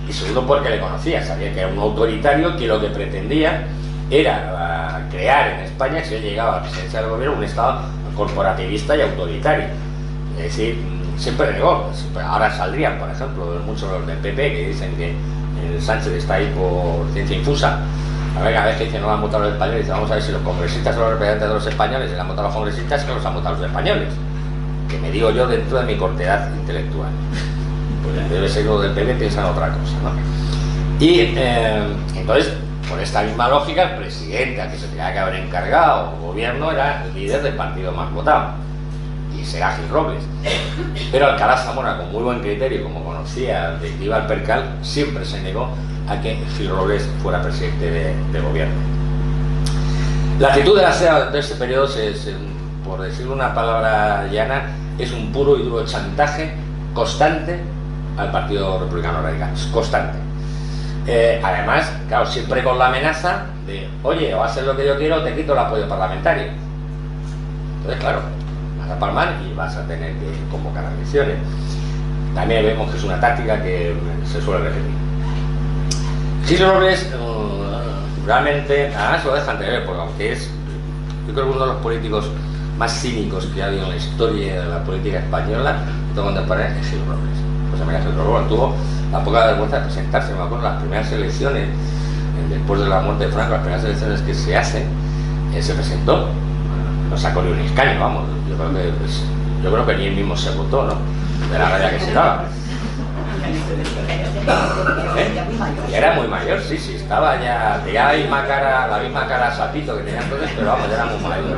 y segundo porque le conocía, sabía que era un autoritario que lo que pretendía era crear en España, si él llegaba a la presidencia del gobierno, un Estado corporativista y autoritario. Es decir, siempre negó. Ahora saldrían, por ejemplo, muchos los del PP que dicen que el Sánchez está ahí por ciencia infusa. A ver, cada vez que dicen no han votado los españoles, dicen, vamos a ver si los congresistas son los representantes de los españoles, y le han votado los congresistas que los han votado los españoles. Que me digo yo dentro de mi cortedad intelectual. Pues debe ser uno del PP, piensan otra cosa, ¿no? Y entonces, por esta misma lógica, el presidente al que se tenía que haber encargado el gobierno era el líder del partido más votado, y será Gil Robles. Pero Alcalá Zamora, con muy buen criterio, como conocía de que iba al percal, siempre se negó a que Gil Robles fuera presidente de gobierno. La actitud de la SEA de este periodo, por decir una palabra llana, es un puro y duro chantaje constante al Partido Republicano Radical, constante. Además, claro, siempre con la amenaza de, oye, o haces lo que yo quiero o te quito el apoyo parlamentario. Entonces, claro, vas a palmar y vas a tener que convocar a elecciones. También vemos que es una táctica que se suele repetir. Gil Robles realmente, además lo dejan de ver, porque aunque es, yo creo que uno de los políticos más cínicos que ha habido en la historia de la política española, todo contemporáneo, es Gil Robles. José María Gil Robles tuvo la poca vergüenza de presentarse. Me acuerdo las primeras elecciones, después de la muerte de Franco, las primeras elecciones que se hacen, se presentó, no sacó ni un escaño, vamos, yo creo que ni él mismo se votó, ¿no? De la raya que se daba. Era muy mayor, sí, estaba ya, tenía la misma cara sapito que tenía entonces, pero vamos, ya era muy mayor.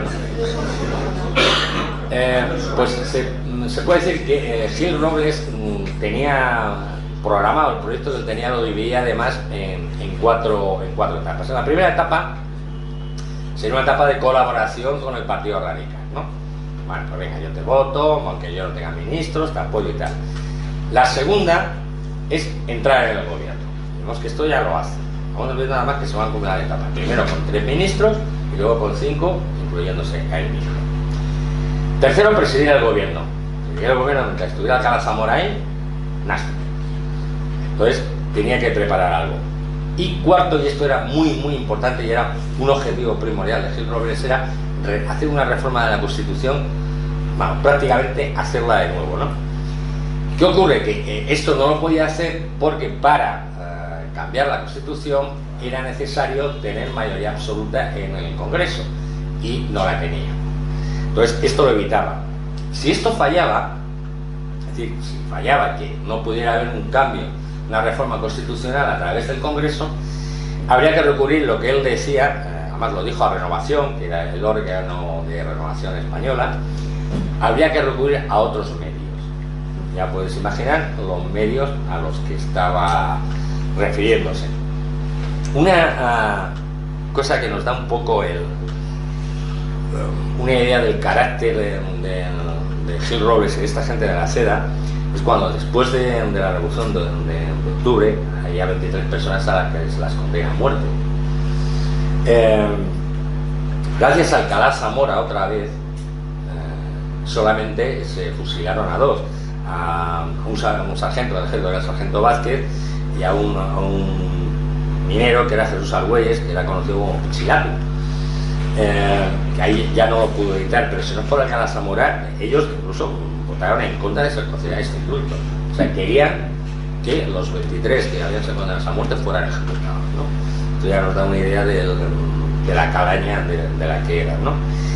Pues se puede decir que Gil Robles tenía programado el proyecto que él tenía, lo dividía además en cuatro etapas. En la primera etapa sería una etapa de colaboración con el Partido Radical, ¿no? Bueno, pues venga, yo te voto, aunque yo no tenga ministros, te apoyo y tal. La segunda es entrar en el gobierno. Vemos que esto ya lo hace. Vamos a ver nada más que se van a acumular etapas. Primero con 3 ministros y luego con 5, incluyéndose a él mismo. Tercero, presidir el gobierno. Presidir el gobierno mientras estuviera Alcalá Zamora ahí, nada. Entonces tenía que preparar algo. Y cuarto, y esto era muy importante y era un objetivo primordial de Gil Robles, era hacer una reforma de la Constitución, bueno, prácticamente hacerla de nuevo, ¿no? ¿Qué ocurre? Que esto no lo podía hacer porque para cambiar la Constitución era necesario tener mayoría absoluta en el Congreso, y no la tenía. Entonces esto lo evitaba. Si esto fallaba, es decir, si fallaba que no pudiera haber un cambio, una reforma constitucional a través del Congreso, habría que recurrir, lo que él decía, además lo dijo a Renovación, que era el órgano de Renovación española, habría que recurrir a otros medios. Ya puedes imaginar los medios a los que estaba refiriéndose. Una cosa que nos da un poco una idea del carácter de Gil Robles y de esta gente de la seda es cuando después de la revolución de octubre había 23 personas a las que se las condena a muerte. Gracias a Alcalá Zamora otra vez solamente se fusilaron a 2, a un sargento del ejército, que era el sargento Vázquez, y a un minero que era Jesús Argüelles, que era conocido como Pichilato. Que ahí ya no lo pudo evitar, pero si no fuera Alcalá Zamora, ellos incluso votaron en contra de ser considerado este indulto. O sea, querían que los 23 que habían sido condenados a muerte fueran ejecutados, ¿no? Esto ya nos da una idea de la calaña de la que eran, ¿no?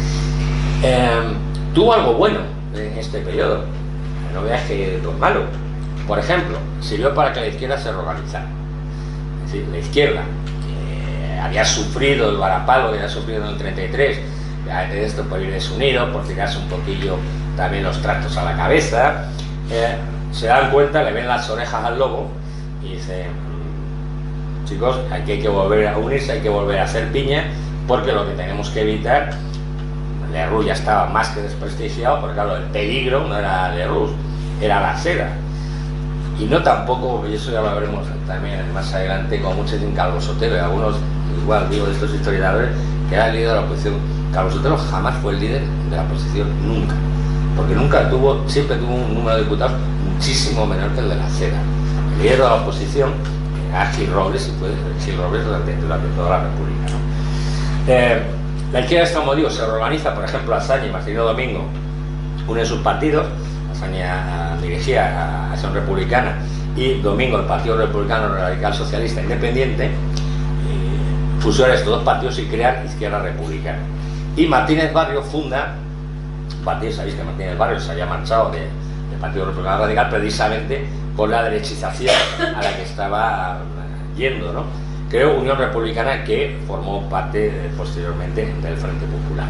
Tuvo algo bueno en este periodo, no veas que todo es malo. Por ejemplo, sirvió para que la izquierda se reorganizara. Es decir, la izquierda, que había sufrido el varapalo que había sufrido en el 33, de esto por ir desunido, por tirarse un poquillo también los tractos a la cabeza, se dan cuenta, le ven las orejas al lobo y dicen, chicos, aquí hay que volver a unirse, hay que volver a hacer piña, porque lo que tenemos que evitar, Lerroux ya estaba más que desprestigiado, porque claro, el peligro no era Lerroux, era la seda. Y no tampoco, y eso ya lo veremos también más adelante, como muchos dicen Calvo Sotelo, y algunos, igual digo de estos historiadores, que era el líder de la oposición. Calvo Sotelo jamás fue el líder de la oposición, nunca. Porque siempre tuvo un número de diputados muchísimo menor que el de la seda. El líder de la oposición a Gil Robles, si puede, Gil Robles durante toda la República, ¿no? La izquierda, como digo, se reorganiza. Por ejemplo, Azaña y Marcelino Domingo unen sus partidos. Azaña dirigía a Acción Republicana y Domingo el Partido Republicano Radical Socialista Independiente. Fusionan estos dos partidos y crean Izquierda Republicana. Y Martínez Barrio funda partido. Sabéis que Martínez Barrio se había marchado del Partido Republicano Radical precisamente por la derechización a la que estaba yendo, ¿no? Creó Unión Republicana, que formó parte posteriormente del Frente Popular.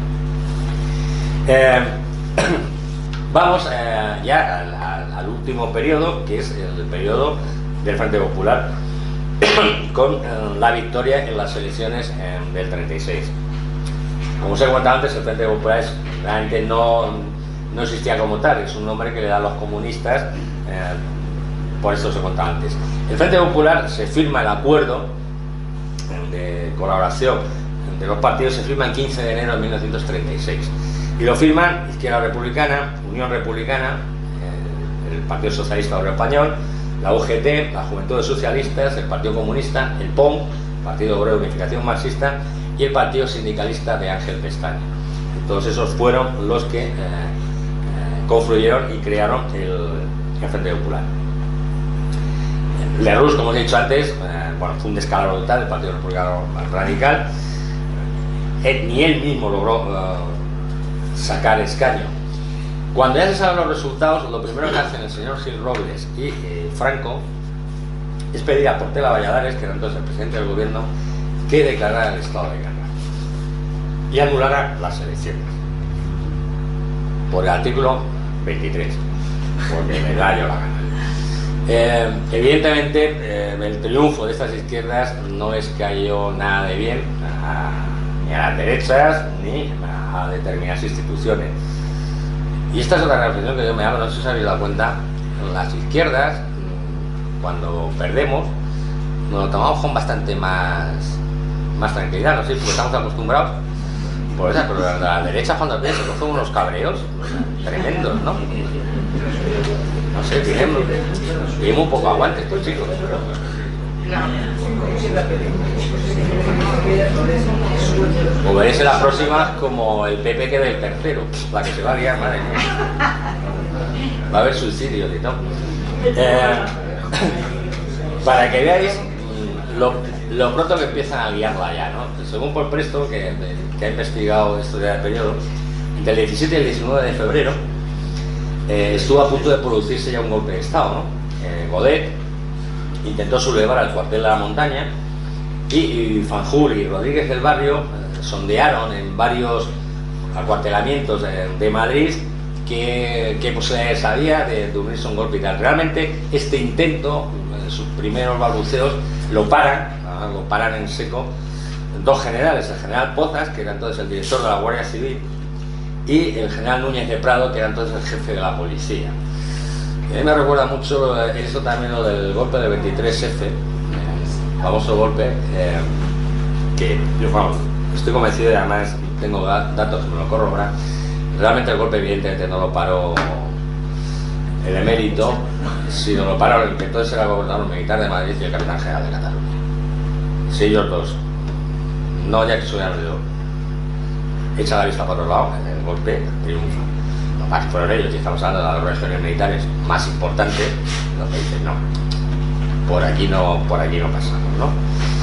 Vamos ya al último periodo, que es el periodo del Frente Popular, con la victoria en las elecciones del 36. Como os he comentado antes, el Frente Popular realmente no existía como tal, es un nombre que le dan los comunistas, por eso os he contado antes. El Frente Popular se firma el acuerdo de colaboración de los partidos, se firma el 15 de enero de 1936 y lo firman Izquierda Republicana, Unión Republicana, el Partido Socialista Obrero Español, la UGT, la Juventudes Socialistas, el Partido Comunista, el POM, Partido Obrero de Unificación Marxista, y el Partido Sindicalista de Ángel Pestaña. Todos esos fueron los que confluyeron y crearon el Frente Popular. Lerroux, como os he dicho antes, bueno, fue un descalabro total del Partido Republicano Radical. Ni él mismo logró sacar escaño. Cuando ya se saben los resultados, lo primero que hacen el señor Gil Robles y Franco es pedir a Portela Valladares, que era entonces el presidente del gobierno, que declarara el estado de guerra y anulara las elecciones por el artículo 23, porque me da yo la gana. Evidentemente, el triunfo de estas izquierdas no les cayó nada de bien ni a las derechas ni a determinadas instituciones. Y esta es otra reflexión que yo me hago, no sé si os habéis dado cuenta. Las izquierdas, cuando perdemos, nos lo tomamos con bastante más tranquilidad, no sé, porque estamos acostumbrados. Por eso, pero la derecha cuando piensa se cogen unos cabreos tremendos, ¿no? No sé, tienen un poco aguante estos chicos. O veréis en las próximas como el PP que del tercero, la que se va a liar, madre mía. Va a haber suicidios y todo. Para que veáis lo pronto que empiezan a liarla ya, ¿no? Según Paul Preston, que ha investigado esto ya del periodo, entre el 17 y el 19 de febrero estuvo a punto de producirse ya un golpe de Estado, ¿no? Godet intentó sublevar al cuartel de la montaña y Fanjul y Rodríguez del Barrio sondearon en varios acuartelamientos de Madrid qué posibilidades había de unirse a un golpe y tal. Realmente este intento, sus primeros balbuceos, lo paran en seco dos generales, el general Pozas, que era entonces el director de la Guardia Civil, y el general Núñez de Prado, que era entonces el jefe de la policía. A mí me recuerda mucho eso también, lo del golpe del 23F, el famoso golpe, que yo, vamos, estoy convencido y además tengo datos que me lo corroboran. Realmente el golpe evidentemente no lo paró el emérito, sino lo paró el que entonces era el gobernador militar de Madrid y el capitán general de Cataluña. Sí, ellos dos, no ya que subieran yo, echa la vista para otro lado, el golpe triunfa. Lo más que fueron ellos, y estamos hablando de las dos regiones militares más importantes, lo que dicen, no, por aquí no pasamos, ¿no?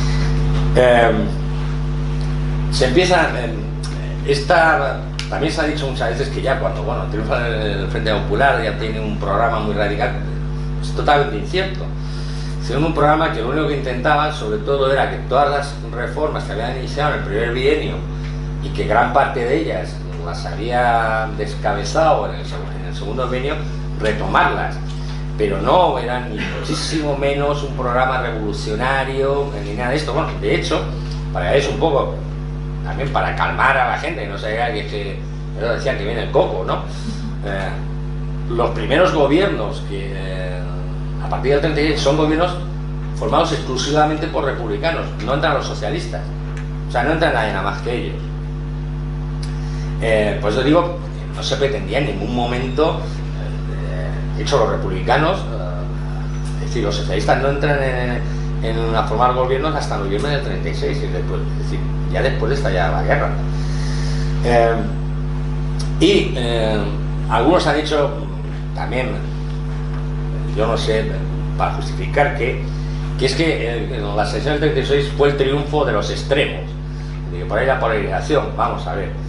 Se empieza, también se ha dicho muchas veces que ya cuando triunfa el Frente Popular ya tiene un programa muy radical. Es totalmente incierto. Sino un programa que lo único que intentaban sobre todo era que todas las reformas que habían iniciado en el primer bienio y que gran parte de ellas las había descabezado en el segundo bienio, retomarlas, pero no eran ni muchísimo menos un programa revolucionario ni nada de esto. Bueno, de hecho, para eso un poco también para calmar a la gente, que no se diga que ellos decían que viene el coco, ¿no? Los primeros gobiernos que a partir del 36 son gobiernos formados exclusivamente por republicanos, no entran los socialistas, o sea, no entra nadie nada más que ellos. Por eso digo, no se pretendía en ningún momento, de hecho los republicanos, es decir, los socialistas no entran en formar gobiernos hasta noviembre del 36, y después, es decir, ya después de estallar la guerra. Algunos han dicho también, yo no sé, para justificar que es que en la sesión del 36 fue el triunfo de los extremos, y por ahí la polarización. Vamos a ver,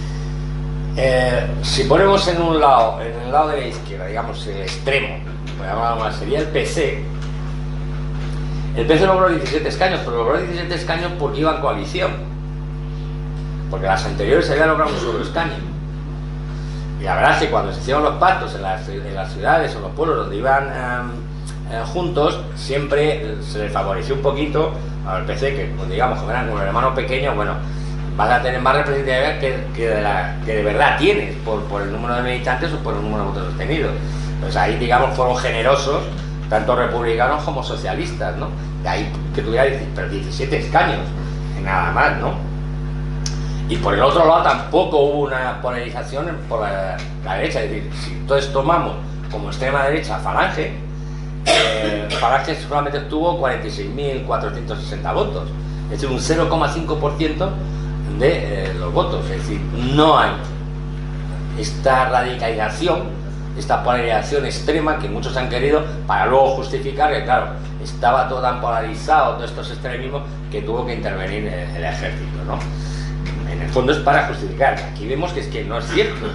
si ponemos en el lado de la izquierda, digamos el extremo, sería el PC. El PC logró 17 escaños, pero logró 17 escaños porque iba en coalición, porque las anteriores se habían logrado un solo escaño. Y la verdad es que cuando se hicieron los pactos en las ciudades o en los pueblos donde iban juntos, siempre se les favoreció un poquito al PC, que digamos, como eran como el hermano pequeño, bueno, vas a tener más representatividad que de verdad tienes, por el número de militantes o por el número de votos obtenidos. Pues ahí, digamos, fueron generosos, tanto republicanos como socialistas, ¿no? De ahí que tuviera 17 escaños, nada más, ¿no? Y por el otro lado tampoco hubo una polarización por la derecha, es decir, si entonces tomamos como extrema derecha Falange, Falange solamente obtuvo 46.460 votos, es decir, un 0,5% de los votos. Es decir, no hay esta radicalización, esta polarización extrema que muchos han querido para luego justificar que, claro, estaba todo tan polarizado, todos estos extremismos, que tuvo que intervenir el ejército, ¿no? En el fondo es para justificar. Aquí vemos que es que no es cierto.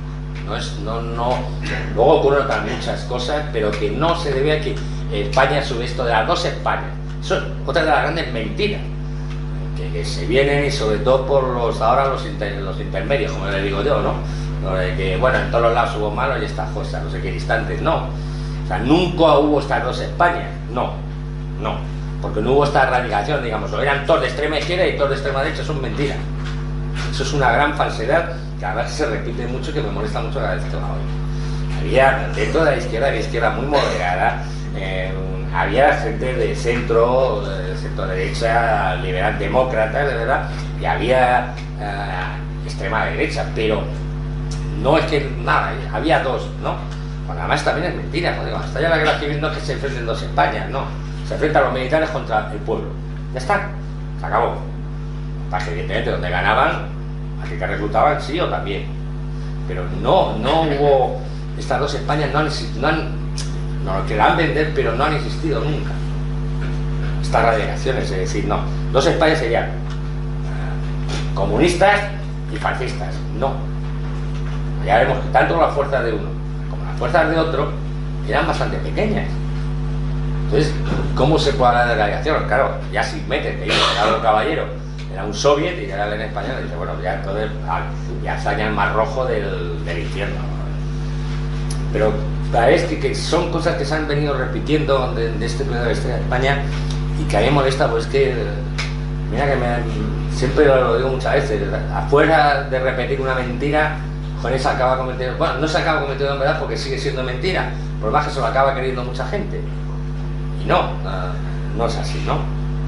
Luego ocurren otras muchas cosas, pero que no se debe a que España sube esto de las dos Españas. Eso es otra de las grandes mentiras que se vienen, y sobre todo por los intermedios, como le digo yo, ¿no? Lo de que, bueno, en todos los lados hubo malos y estas cosas, no sé qué distantes, no. O sea, nunca hubo estas dos Españas, no, porque no hubo esta radicación, digamos, o eran todos de extrema izquierda y todos de extrema derecha. Eso es mentira. Eso es una gran falsedad que además se repite mucho y que me molesta mucho cada vez que lo oigo. Había dentro de la izquierda muy moderada, había gente de centro derecha, liberal, demócrata, de verdad, y había extrema derecha, pero no es que nada, había dos, ¿no? Bueno, además también es mentira, porque hasta ya la guerra civil no es que se enfrenten dos Españas, no, se enfrentan los militares contra el pueblo, ya está, se acabó. Para que evidentemente donde ganaban, aquí que reclutaban sí o también, pero no hubo, estas dos Españas no lo querrán vender, pero no han existido nunca estas radiaciones. Es decir, no, dos Españas serían comunistas y fascistas, no. Ya vemos que tanto las fuerzas de uno como las fuerzas de otro eran bastante pequeñas. Entonces, ¿cómo se puede hablar de radiación? Claro, ya si metes que Gerardo Caballero era un soviet y era en español, y dice, bueno, ya entonces ya hazaña el mar rojo del infierno. Pero parece que son cosas que se han venido repitiendo de este periodo de la historia de España, y que a mí me molesta, pues que, mira que siempre lo digo muchas veces, afuera de repetir una mentira, con esa acaba cometiendo, bueno, no se acaba cometiendo en verdad porque sigue siendo mentira, por más que se lo acaba creyendo mucha gente. Y no es así, ¿no?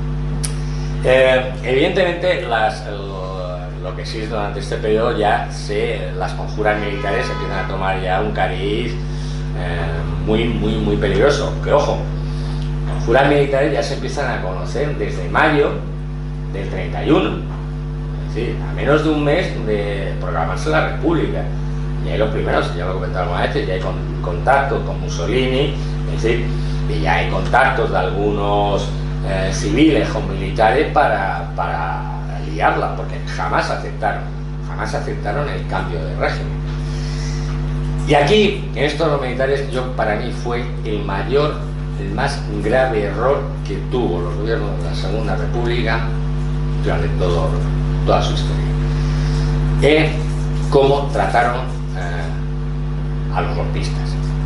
Evidentemente lo que existe durante este periodo ya las conjuras militares empiezan a tomar ya un cariz muy peligroso. Que ojo, conjuras militares ya se empiezan a conocer desde mayo del 31, es decir, a menos de un mes de proclamarse la República. Y hay los primeros, ya lo he comentado alguna vez, ya hay contactos con Mussolini, es decir, y ya hay contactos de algunos civiles o militares para liarla, porque jamás aceptaron el cambio de régimen. Y aquí, en esto de los militares, para mí fue el más grave error que tuvo los gobiernos de la Segunda República durante toda su historia. Cómo trataron a los golpistas.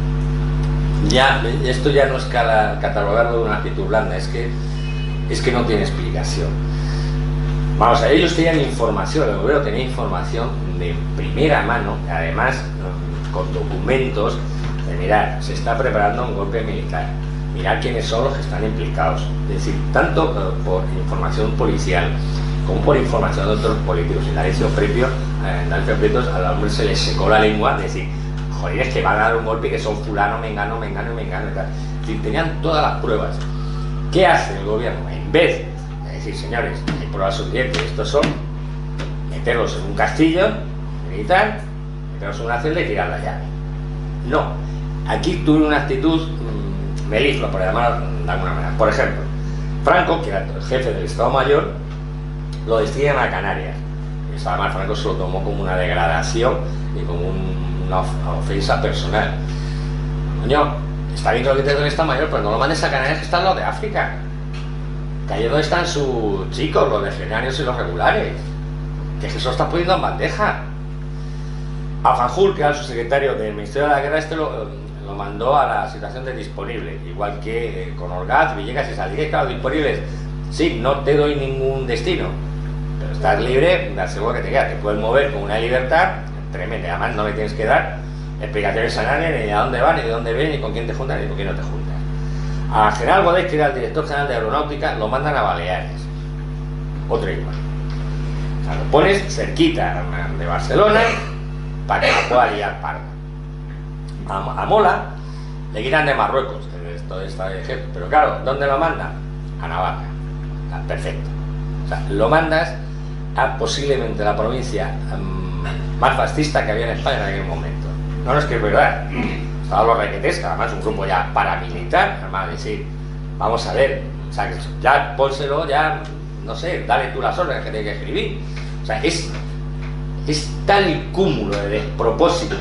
Esto ya no es catalogarlo de una actitud blanda, es que no tiene explicación. Vamos a ver, ellos tenían información, el gobierno tenía información de primera mano, además con documentos de mirar, se está preparando un golpe militar, mirar quiénes son los que están implicados, es decir, tanto por información policial como por información de otros políticos. Y D'Alessio Prieto, al hombre se le secó la lengua, de decir, joder, es que van a dar un golpe que son fulano, mengano y tal. Es decir, tenían todas las pruebas. ¿Qué hace el gobierno? En vez de decir, señores, hay pruebas suficientes, estos son, meterlos en un castillo militar, meterlos en una celda y tirar la llave. No, aquí tuve una actitud meliflua, por llamarlo de alguna manera. Por ejemplo, Franco, que era el jefe del Estado Mayor, lo destinan a Canarias. Y además Franco se lo tomó como una degradación y como una ofensa personal. Coño, está bien que lo quites del Estado Mayor, pero no lo mandes a Canarias, que está en lo de África. Que allí donde están sus chicos, los legionarios y los regulares. Que eso lo está poniendo en bandeja. A Fanjul, que era el subsecretario del Ministerio de la Guerra, lo mandó a la situación de disponible, igual que con Orgaz, Villegas y Salgué, claro, disponibles. Sí, no te doy ningún destino, pero estás libre de hacer lo que te queda. Te puedes mover con una libertad tremenda. Además, no le tienes que dar explicaciones a nadie, ni a dónde van, ni de dónde ven, ni con quién te juntas, ni con quién no te juntas. A General Godés, que era el director general de Aeronáutica, lo mandan a Baleares. Otro igual. O sea, lo pones cerquita de Barcelona para que no pueda liar parda. A Mola le quitan de Marruecos, pero claro, ¿dónde lo mandan? A Navarra. Perfecto. O sea, lo mandas a posiblemente la provincia más fascista que había en España en aquel momento. No, es que es verdad. Estaban los requetes, que además un grupo ya paramilitar, además decir, vamos a ver, o sea, ya pónselo, ya, no sé, dale tú las órdenes que tiene que escribir. O sea, es tal el cúmulo de despropósitos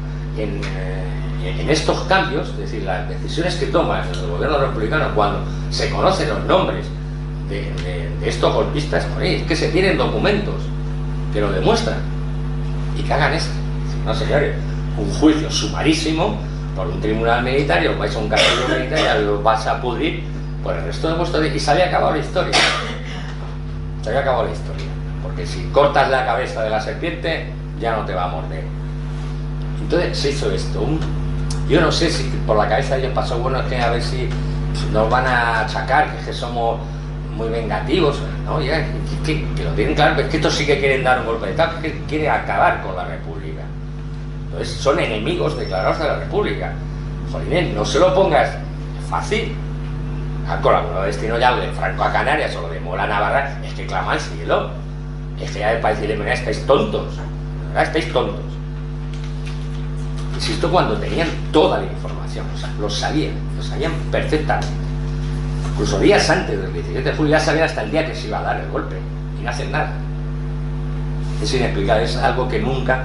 en estos cambios, es decir, las decisiones que toman el gobierno republicano cuando se conocen los nombres de estos golpistas, es que se tienen documentos que lo demuestran y que hagan esto. No, señores, un juicio sumarísimo por un tribunal militar y os vais a un castillo militar y os vas a pudrir por el resto de vuestro día y se había acabado la historia. Se había acabado la historia, porque si cortas la cabeza de la serpiente ya no te va a morder. Entonces se hizo esto. Yo no sé si por la cabeza de ellos pasó, bueno, es que a ver si nos van a achacar que somos muy vengativos, ¿no? Ya, que lo tienen claro, es que estos sí que quieren dar un golpe de estado, que quieren acabar con la República. Entonces son enemigos declarados de la República. Jolines, no se lo pongas fácil. Con alguno destino ya lo de Franco a Canarias o lo de Mola a Navarra, es que clama al cielo. Es que ya para decirle, mira, estáis tontos, ¿verdad? Estáis tontos. Insisto, cuando tenían toda la información, o sea, lo sabían perfectamente. Incluso días antes del 17 de julio ya sabían hasta el día que se iba a dar el golpe y no hacen nada. Es inexplicable, es algo que nunca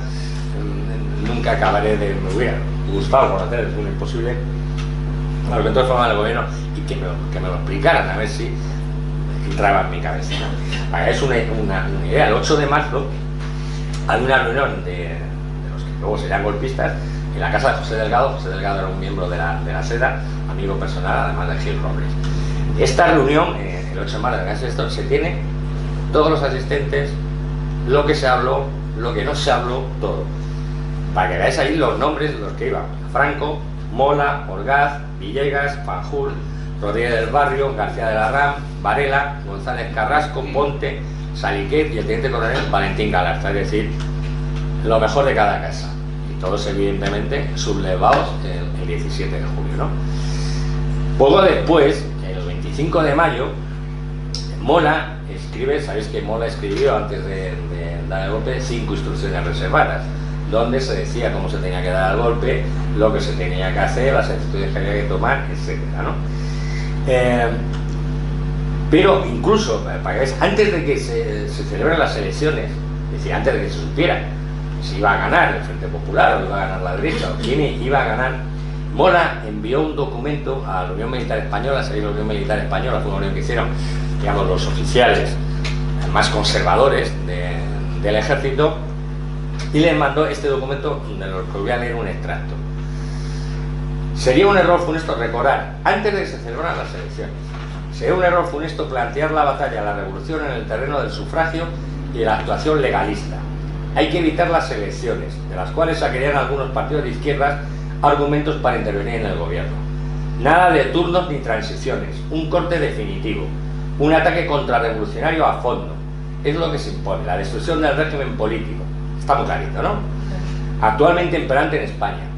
acabaré de... Me hubiera gustado conocer, es muy imposible, a lo que entonces forman el gobierno y que me lo explicaran, a ver si entraba en mi cabeza. Es una idea. El 8 de marzo hay una reunión de los que luego serían golpistas en la casa de José Delgado. José Delgado era un miembro de la SEDA, amigo personal, además de Gil Robles. Esta reunión, el 8 de marzo de la casa de esto, se tiene todos los asistentes, lo que se habló, lo que no se habló, todo. Para que veáis ahí los nombres de los que iban: Franco, Mola, Orgaz, Villegas, Fanjul, Rodríguez del Barrio, García de la Ram, Varela, González Carrasco, Ponte, Saliquet y el teniente coronel Valentín Galarza, es decir, lo mejor de cada casa. Y todos evidentemente sublevados el 17 de julio, ¿no? Poco después, el 25 de mayo, Mola escribe, sabéis que Mola escribió antes de dar el golpe 5 instrucciones reservadas, donde se decía cómo se tenía que dar el golpe, lo que se tenía que hacer, las actitudes que había que tomar, etcétera, ¿no? Pero incluso, para que veáis, antes de que se celebren las elecciones, es decir, antes de que se supiera si iba a ganar el Frente Popular o iba a ganar la derecha o quién iba a ganar, Mola envió un documento a la Unión Militar Española. Sabéis, la Unión Militar Española fue una unión que hicieron, digamos, los oficiales más conservadores del ejército, y les mandó este documento de lo que voy a leer un extracto. Sería un error funesto recordar, antes de que se celebraran las elecciones, sería un error funesto plantear la batalla a la revolución en el terreno del sufragio y de la actuación legalista. Hay que evitar las elecciones, de las cuales sacarían algunos partidos de izquierdas argumentos para intervenir en el gobierno. Nada de turnos ni transiciones, un corte definitivo, un ataque contrarrevolucionario a fondo. Es lo que se impone, la destrucción del régimen político. Está muy clarito, ¿no? Actualmente imperante en España,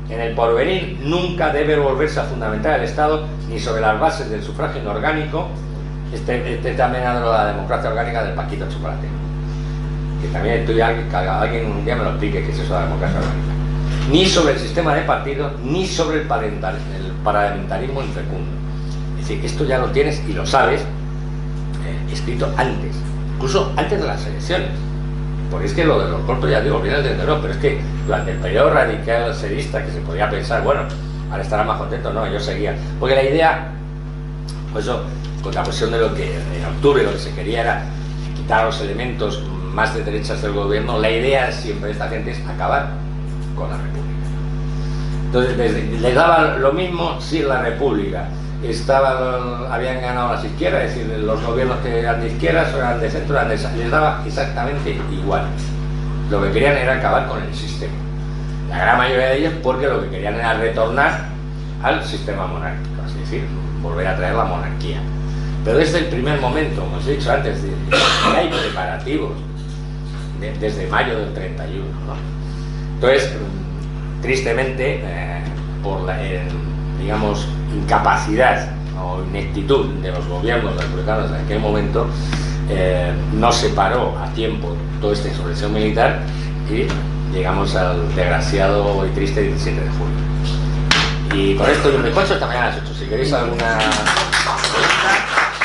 en el porvenir nunca debe volverse a fundamentar el Estado ni sobre las bases del sufragio inorgánico. Este también habla de la democracia orgánica del Paquito Chocolate, que también estoy alguien un día me lo explique qué es eso de la democracia orgánica, ni sobre el sistema de partidos, ni sobre el parlamentarismo infecundo. Es decir, esto ya lo tienes y lo sabes escrito antes, incluso antes de las elecciones. Porque es que lo de los cortos, ya digo, viene del no, pero es que durante el periodo radical serista, que se podía pensar, bueno, ahora estarán más contentos, no, ellos seguían. Porque la idea, pues eso, contraposición de lo que en octubre lo que se quería era quitar los elementos más de derechas del gobierno, la idea siempre de esta gente es acabar con la República. Entonces, les daba lo mismo si la República habían ganado las izquierdas, es decir, los gobiernos que eran de izquierdas o eran de centro, les daba exactamente igual. Lo que querían era acabar con el sistema. La gran mayoría de ellos porque lo que querían era retornar al sistema monárquico, es decir, volver a traer la monarquía. Pero desde el primer momento, como os he dicho antes, hay preparativos desde mayo del 31, ¿no? Entonces, tristemente, por la digamos, incapacidad o ineptitud de los gobiernos republicanos en aquel momento, no se paró a tiempo toda esta insurrección militar y llegamos al desgraciado y triste 17 de julio. Y con esto yo me despacho esta mañana a las 8. Si queréis alguna pregunta.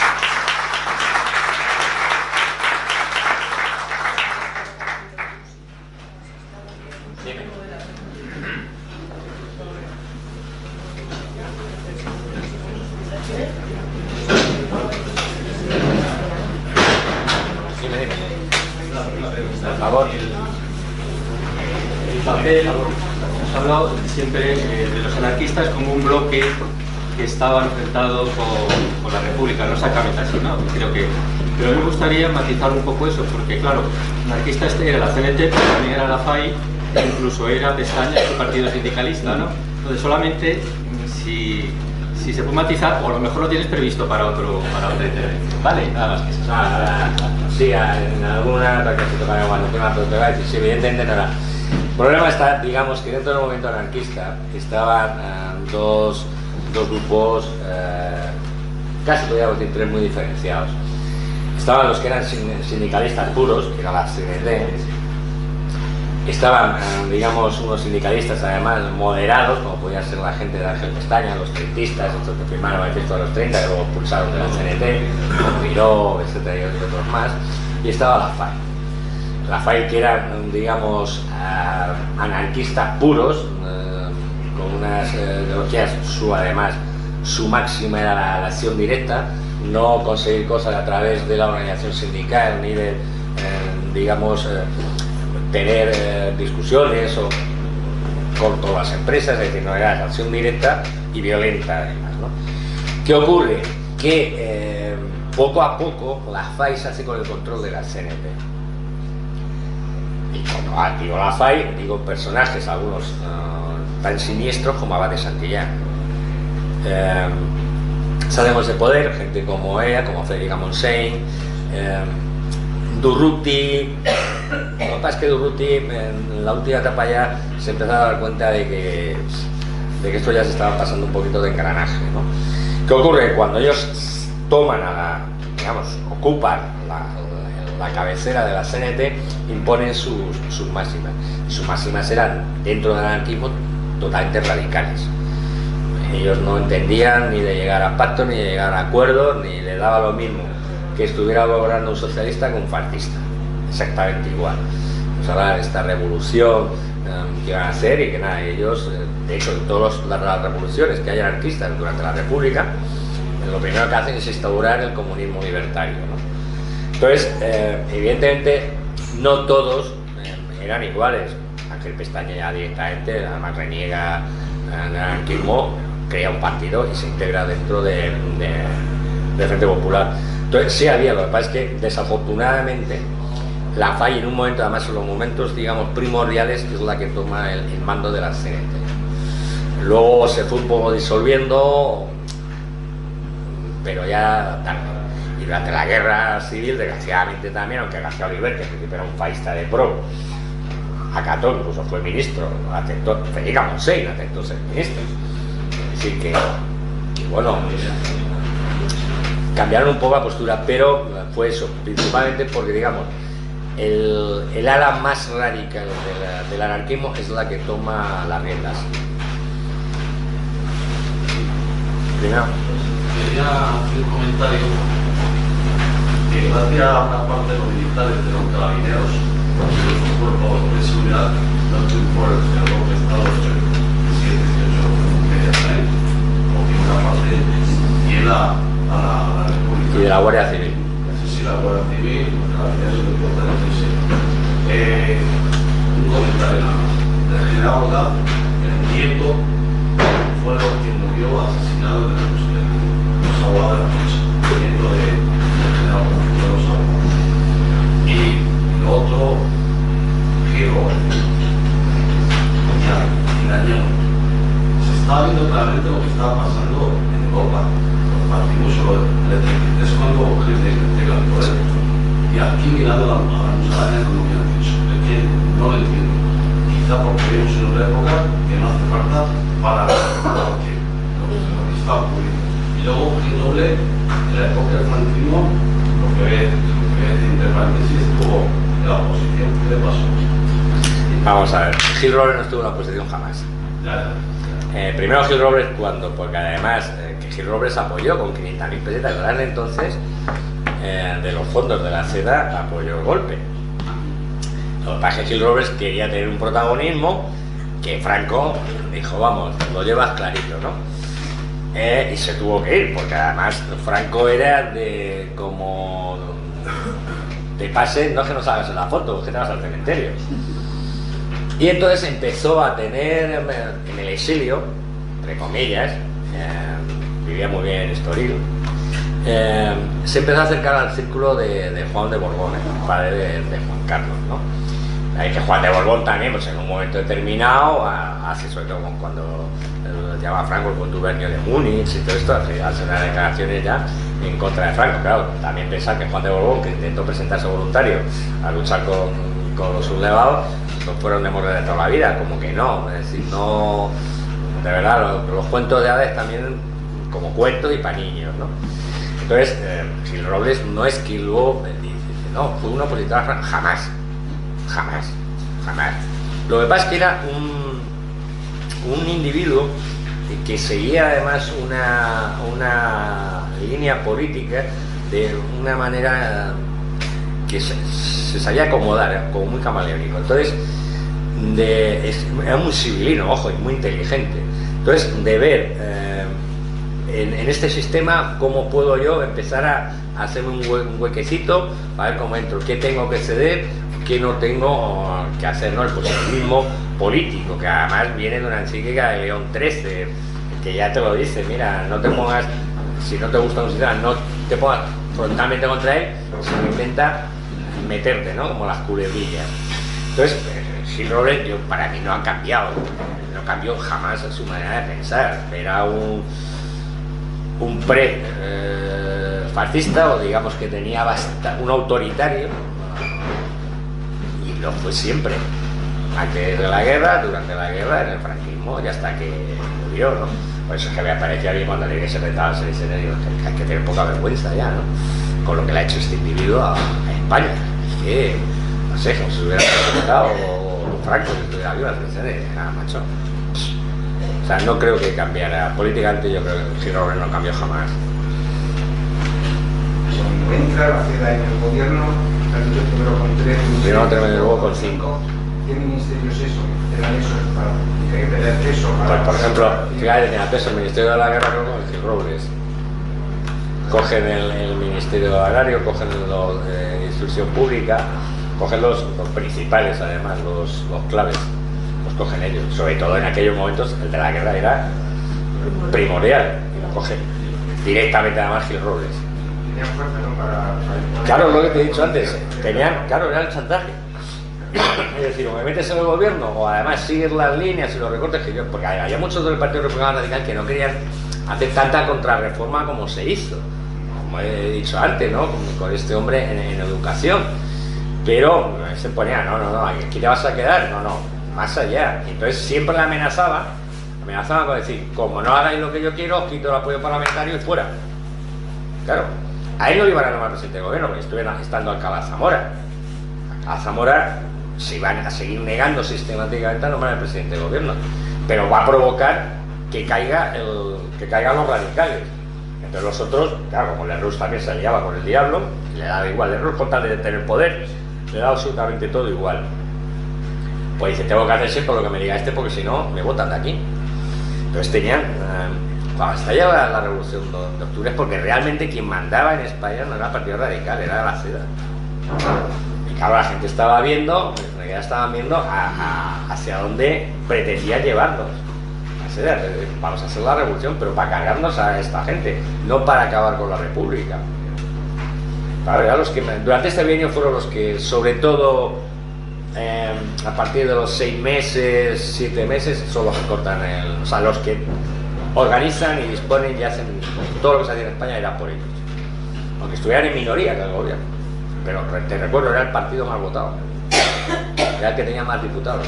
Hemos hablado siempre de los anarquistas como un bloque que estaba enfrentado con la República, no exactamente así, ¿no? Pero me gustaría matizar un poco eso, porque claro, anarquista era la CNT, pero también era la FAI, e incluso era Pestaña, su partido sindicalista, ¿no? Entonces solamente si se puede matizar, o a lo mejor lo tienes previsto para otra intervención, ¿vale? Nada más que eso. Sí, en alguna otra que se tocará cuando tema, pero te voy a decir, sí, evidentemente no era. El problema está, digamos, que dentro del movimiento anarquista estaban dos grupos, casi podríamos decir tres muy diferenciados. Estaban los que eran sindicalistas puros, que era la CNT. Estaban, digamos, unos sindicalistas además moderados, como podía ser la gente de Ángel Pestaña, los trentistas, estos que firmaron el manifiesto de los 30, que luego expulsaron de la CNT, como Miró, etcétera, y otros más. Y estaba la FAI. La FAI, que eran, digamos, anarquistas puros, con unas ideologías, además, su máxima era la acción directa, no conseguir cosas a través de la organización sindical, ni de, digamos, tener discusiones con todas las empresas, es decir, no era acción directa y violenta además, ¿no? ¿Qué ocurre? Que poco a poco la FAI se hace con el control de la CNT. Y cuando digo la FAI, digo personajes, algunos tan siniestros como Abad de Santillán. Sabemos de poder, gente como ella, como Federica Montseny, Durruti. Lo que pasa es que Durruti en la última etapa ya se empezó a dar cuenta de que esto ya se estaba pasando un poquito de engranaje, ¿no? ¿Qué ocurre? Cuando ellos toman digamos, ocupan la cabecera de la CNT, imponen sus máximas. Y sus máximas eran, dentro del anarquismo, totalmente radicales. Ellos no entendían ni de llegar a pactos, ni de llegar a acuerdos, ni les daba lo mismo que estuviera gobernando un socialista que un fascista. Exactamente igual. Pues hablar de esta revolución que iban a hacer y que nada, ellos, de hecho, en todas las revoluciones que hay anarquistas durante la República, lo primero que hacen es instaurar el comunismo libertario, ¿no? Entonces, evidentemente, no todos eran iguales. Ángel Pestaña ya directamente, además reniega el anarquismo, crea un partido y se integra dentro de Frente Popular. Entonces, sí había, lo que pasa es que desafortunadamente la FAI en un momento, además en los momentos, digamos, primordiales, es la que toma el mando de la CNT. Luego se fue un poco disolviendo, pero ya tarde. Y durante la guerra civil, desgraciadamente también, aunque García Oliver, que en principio era un faísta de pro, acató, incluso fue ministro, aceptó, Federica Montseny aceptó ser ministro. Es decir, que bueno, cambiaron un poco la postura, pero fue eso, principalmente porque, digamos, el ala más radical del anarquismo es la que toma las riendas. Primero. Quería hacer un comentario que gracias a una parte de los militares de los carabineros y de los cuerpos de seguridad no triunfó el golpe de Estado del 7-18 que ya está ahí, porque una parte y a la República. Y de la Guardia Civil. Sí, la Guardia Civil, los carabineros, el importante, sí. Un comentario nada más. El general Ordaz, el nieto, fue el que murió asesinado de los abogados de la noche, nieto del general Ordaz, de los abogados. Y lo otro, Giro, ya, engañó. Se estaba viendo claramente lo que estaba pasando en Europa. Los partidos es cuando gente llega al poder. Y aquí mirando a la musaraña como me han dicho, es que no lo entiendo. Quizá porque vivimos en otra época que no hace falta para lo que está ocurriendo. Y luego, Gil Roble, en la época del franquismo, lo que ve entre paréntesis, estuvo en la oposición. ¿Qué le pasó? Vamos a ver, Gil Robles no estuvo en la oposición jamás. Primero Gil Robles cuando, porque además que Gil Robles apoyó con 500.000 pesetas de dólares entonces de los fondos de la seda, apoyó el golpe. Lo que pasa es que Gil Robles quería tener un protagonismo que Franco dijo, vamos, lo llevas clarito, ¿no? Y se tuvo que ir, porque además Franco era de como de pase, no es que no salgas en la foto, es que te vas al cementerio. Y entonces empezó a tener en el exilio, entre comillas, vivía muy bien en Estoril, se empezó a acercar al círculo de Juan de Borbón, el padre de Juan Carlos, ¿no? Hay que Juan de Borbón también, pues en un momento determinado, hace sobre todo cuando llama a Franco el contubernio de Múnich y todo esto, hace unas declaraciones ya en contra de Franco. Claro, también pensar que Juan de Borbón, que intentó presentarse voluntario a luchar con los sublevados, no fueron de morder de toda la vida, como que no, es decir, no, de verdad, los cuentos de hadas también como cuentos y para niños, ¿no? Entonces, Gil Robles no es que luego dice, no, fue un opositor a Franco, jamás. Lo que pasa es que era un individuo que seguía además una línea política de una manera que se sabía acomodar, como muy camaleónico. Entonces, era muy civilino, ojo, y muy inteligente. Entonces, de ver en este sistema cómo puedo yo empezar a hacerme un huequecito para ver cómo entro, qué tengo que ceder, qué no tengo que hacer, ¿no? El positivismo político, que además viene de una encíclica de León XIII, que ya te lo dice, mira, no te pongas, si no te gusta un sistema, no te pongas frontalmente contra él, sino intenta meterte, ¿no? Como las culebrillas. Entonces, Gil Robles, para mí no ha cambiado, no cambió jamás su manera de pensar. Era un fascista, o digamos que tenía un autoritario, y lo fue siempre, antes de la guerra, durante la guerra, en el franquismo, y hasta que murió, ¿no? Por eso es que me aparecía a mí cuando le dije que se retaba a digo que hay que tener poca vergüenza ya, ¿no? Con lo que le ha hecho este individuo a España. Es que, no sé, como si se hubiera presentado o Franco, si estuviera vivo, macho. O sea, no creo que cambiara. Políticamente yo creo que Gil Robles no cambió jamás. Cuando entra la CEDA en el gobierno, has dicho primero con 3 Primero con 3 y luego con 5. ¿Qué ministerios eso? ¿Eran esos para tener peso? Pues, por ejemplo, fíjate, tenía peso el Ministerio de la Guerra con Gil Robles. Cogen el Ministerio Agrario, cogen los de Instrucción Pública, cogen los principales, además, los claves, los cogen ellos. Sobre todo en aquellos momentos, el de la guerra era primordial, y lo cogen directamente, además, Gil Robles. Tenían fuerza, ¿no? Claro, lo que te he dicho antes, claro, era el chantaje. Es decir, o me metes en el gobierno, o además sigues las líneas y los recortes que yo, porque había muchos del Partido Republicano Radical que no querían hacer tanta contrarreforma como se hizo, como he dicho antes, ¿no? Con este hombre en educación. pero se ponía, no, aquí te vas a quedar, no, más allá. Entonces siempre le amenazaban con decir, como no hagáis lo que yo quiero, os quito el apoyo parlamentario y fuera. Claro, a él no le iban a nombrar presidente de gobierno, porque estuvieran estando Alcalá Zamora. Alcalá Zamora se iban a seguir negando sistemáticamente a nombrar al presidente de gobierno, pero va a provocar que caigan los radicales. Entonces los otros, claro, como Lerroux también se aliaba con el diablo, le daba igual, Lerroux con tal de tener poder, le daba absolutamente todo igual. Pues dice, tengo que hacer siempre lo que me diga este, porque si no, me botan de aquí. Entonces tenían, cuando estallaba la Revolución de Octubre, es porque realmente quien mandaba en España no era el Partido Radical, era la CEDA. Y claro, la gente estaba viendo, ya estaban viendo hacia dónde pretendía llevarnos. Vamos a hacer la revolución, pero para cargarnos a esta gente, no para acabar con la República. Claro, ya los que durante este bienio fueron los que, sobre todo a partir de los 6 meses, 7 meses, son los que cortan o sea, los que organizan y disponen y hacen todo lo que se hacía en España era por ellos, aunque estuvieran en minoría que el gobierno. Pero te recuerdo, era el partido más votado, era el que tenía más diputados.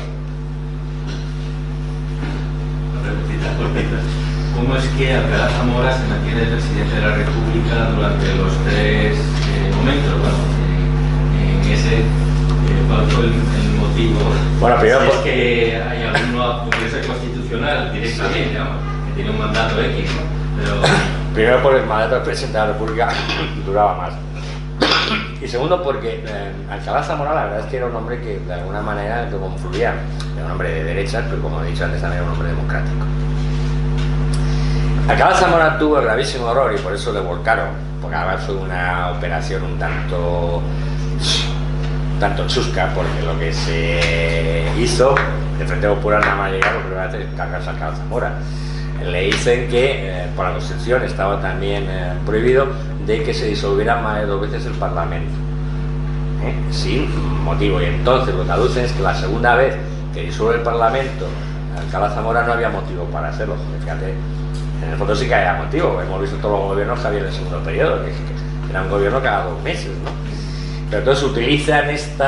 ¿Cómo es que Alcalá Zamora se mantiene presidente de la República durante los 3 momentos? Bueno, en ese, ¿cuál fue el motivo? Bueno, primero si es que hay alguno Congreso Constitucional directamente, ¿no? Que tiene un mandato X, ¿no? Pero... Primero por el mandato del presidente de la República duraba más. Y segundo porque Alcalá Zamora la verdad es que era un hombre que de alguna manera confluía, era un hombre de derechas, pero como he dicho antes también era un hombre democrático. Alcalá Zamora tuvo el gravísimo error y por eso le volcaron, porque además fue una operación un tanto chusca, porque lo que se hizo, el Frente Popular nada más llegar, lo primero que hace es cargarse a Alcalá Zamora. Le dicen que por la Constitución estaba también prohibido de que se disolviera más de 2 veces el Parlamento, sin motivo, y entonces lo que aducen es que la segunda vez que disuelve el Parlamento Alcalá Zamora no había motivo para hacerlo. Fíjate, en el fondo sí que había motivo, hemos visto todos los gobiernos que había en el segundo periodo, que era un gobierno cada 2 meses, ¿no? Pero entonces utilizan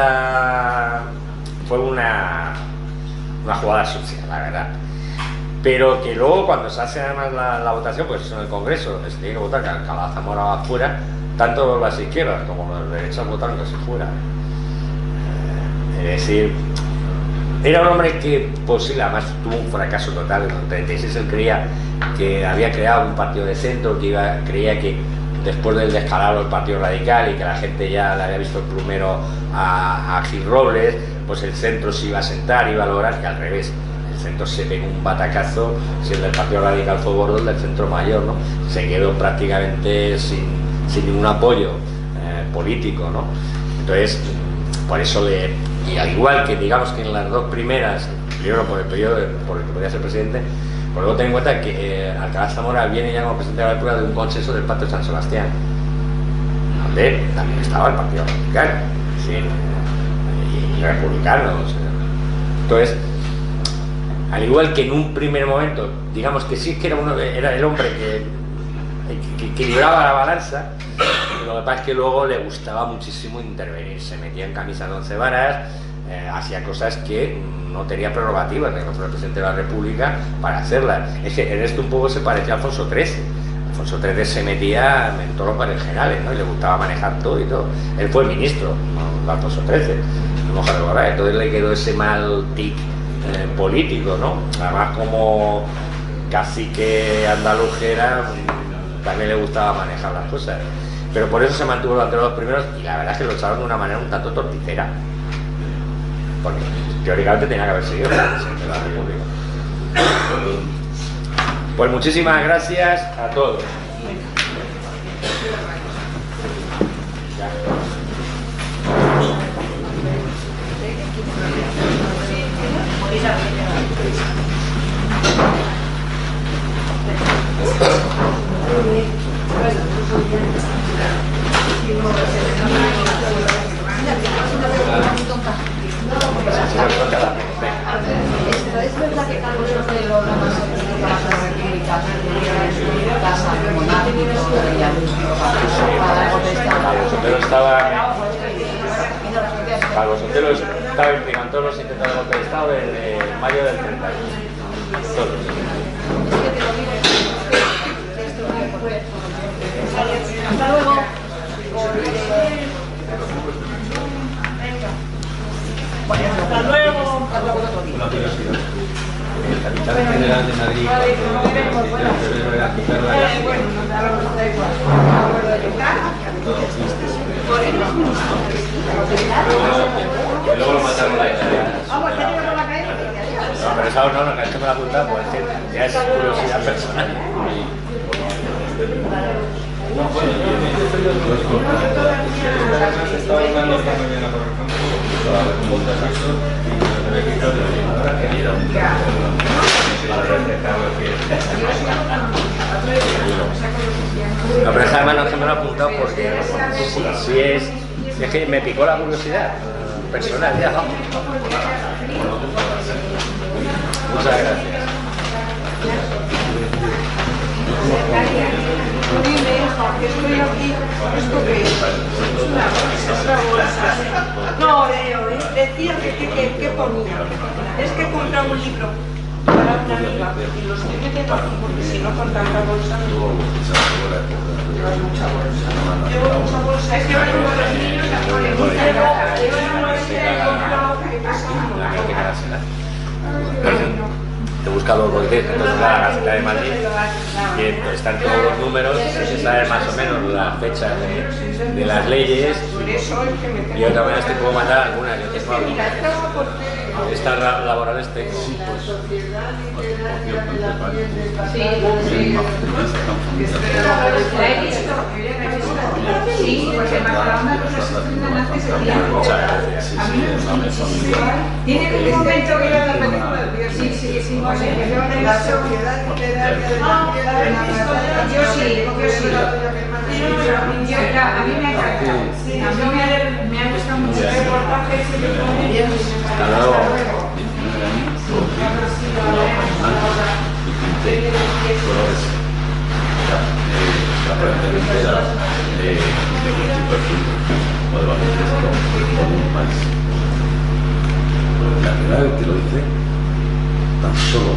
fue una jugada sucia, la verdad. Pero que luego cuando se hace además la votación, pues eso en el Congreso, donde se tiene que votar que Alcalá Zamora va fuera, tanto las izquierdas como las derechas votaron que se fuera. Es decir, era un hombre que posible, además tuvo un fracaso total. En el 36 él creía que había creado un partido de centro, creía que después del descalabro del Partido Radical y que la gente ya le había visto el plumero a Gil Robles, pues el centro se iba a sentar, iba a lograr que al revés. El centro se pegó un batacazo, si el del Partido Radical fue gordo, el del centro mayor, ¿no? Se quedó prácticamente sin ningún apoyo político, ¿no? Entonces, por eso y al igual que digamos que en las 2 primeras, primero por el periodo por el que podía ser presidente, pues luego ten en cuenta que Alcalá Zamora viene ya como presidente de la República de un consenso del Pacto de San Sebastián, donde también estaba el Partido Radical, ¿sí? y republicanos. Entonces, al igual que en un primer momento, digamos que sí que era el hombre que equilibraba la balanza, lo que pasa es que luego le gustaba muchísimo intervenir, se metía en camisa de 11 varas, hacía cosas que no tenía prerrogativas, que no fuera el presidente de la República para hacerlas. Es que en esto un poco se parecía a Alfonso XIII. Alfonso XIII se metía en todos los parengenales, ¿no? Y le gustaba manejar todo y todo. Él fue ministro, no Alfonso XIII, entonces le quedó ese mal tic político, ¿no? Además, como cacique andalujera, también le gustaba manejar las cosas. Pero por eso se mantuvo durante los 2 primeros y la verdad es que lo echaron de una manera un tanto torticera, porque teóricamente tenía que haber seguido el presidente de la República. Pues muchísimas gracias a todos. ¿Es verdad que Carlos Sotelo no más de la República casa monárquico para protestar? Sotelo estaba estaba implicado en todos los intentos de golpe de Estado desde mayo del 31. Todos. Hasta luego. Hasta luego. Una curiosidad. El capitán general de Madrid, era quitar la llave. Y luego lo mataron la Italia. No, pero eso no, que esto me lo ha apuntado, pues ya es curiosidad personal. Estaba hablando esta mañana por ejemplo, todas las preguntas y me he quitado de la que era un para reflejar lo que No, pero esa además no es que me lo ha apuntado porque si es que me picó la curiosidad personal, ya vamos. Muchas gracias. Dime, hija, que estoy aquí. ¿Esto qué es? Es una bolsa. No, decía que ponía. Es que he comprado un libro para una amiga y lo estoy metiendo aquí porque si no con tanta bolsa no hay mucha bolsa. Llevo mucha bolsa. Es que van los niños a poner mucha ropa. Llevo una bolsa y he comprado que pasa He buscado los boletín, entonces la Gaceta de Madrid, que están todos los números, se sabe más o menos la fecha de las leyes, y de otra manera te puedo mandar algunas, yo tengo algunas. Estas laborales tengo. Sí, porque Majadahonda con las estudiantes que se tiran. Muchas gracias. A mí tiene que un momento que yo la película del viernes. Sí, pues yo la sociedad literaria de la yo sí. A mí me encanta. A mí me ha gustado mucho el reportaje ese que pone. Hasta luego. Aparentemente era de cualquier perfil o de baloncesto o de un país. La primera vez que lo hice, tan solo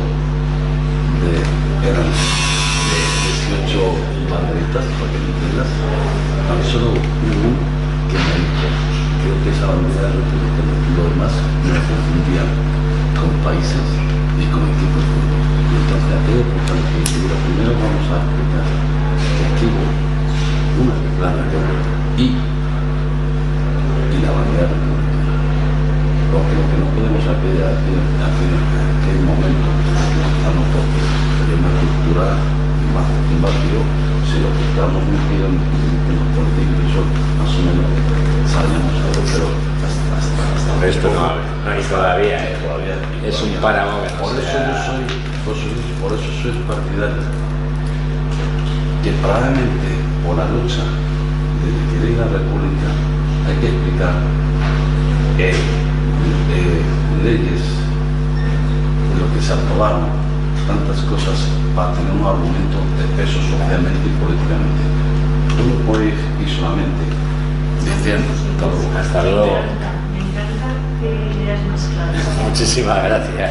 eran de 18 banderitas, para que me entiendas, tan solo hubo que me dijo, creo que esa bandera republicana y lo demás me confundían con países y con equipos de fútbol. Y entonces aquello por tanto que primero vamos a explicar que aquí hubo una declaración y la bandera republicana. Porque lo que no podemos hacer en aquel momento lanzarnos porque sería una cultura más invasiva si lo que estamos metidos en los políticos y eso más o menos sabíamos algo, pero hasta Esto no hay todavía, todavía es un páramo. por eso soy partidario que probablemente por la lucha de que la República hay que explicar leyes de lo que se aprobaron, tantas cosas para tener un argumento de peso socialmente y políticamente. Tú no puedes ir solamente diciendo Hasta luego. Muchísimas gracias.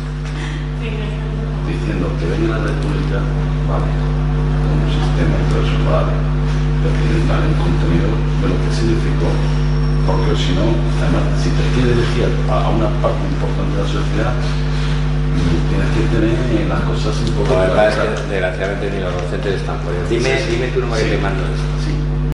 diciendo que venga la República, vale, con un sistema y todo eso, vale, pero tiene que dar en contenido de lo que significó, porque si no, además, si te quieres elegir a una parte importante de la sociedad, tienes que tener las cosas un poco La verdad es que desgraciadamente ni los docentes están por ello. Dime tu número que te mando eso. Sí,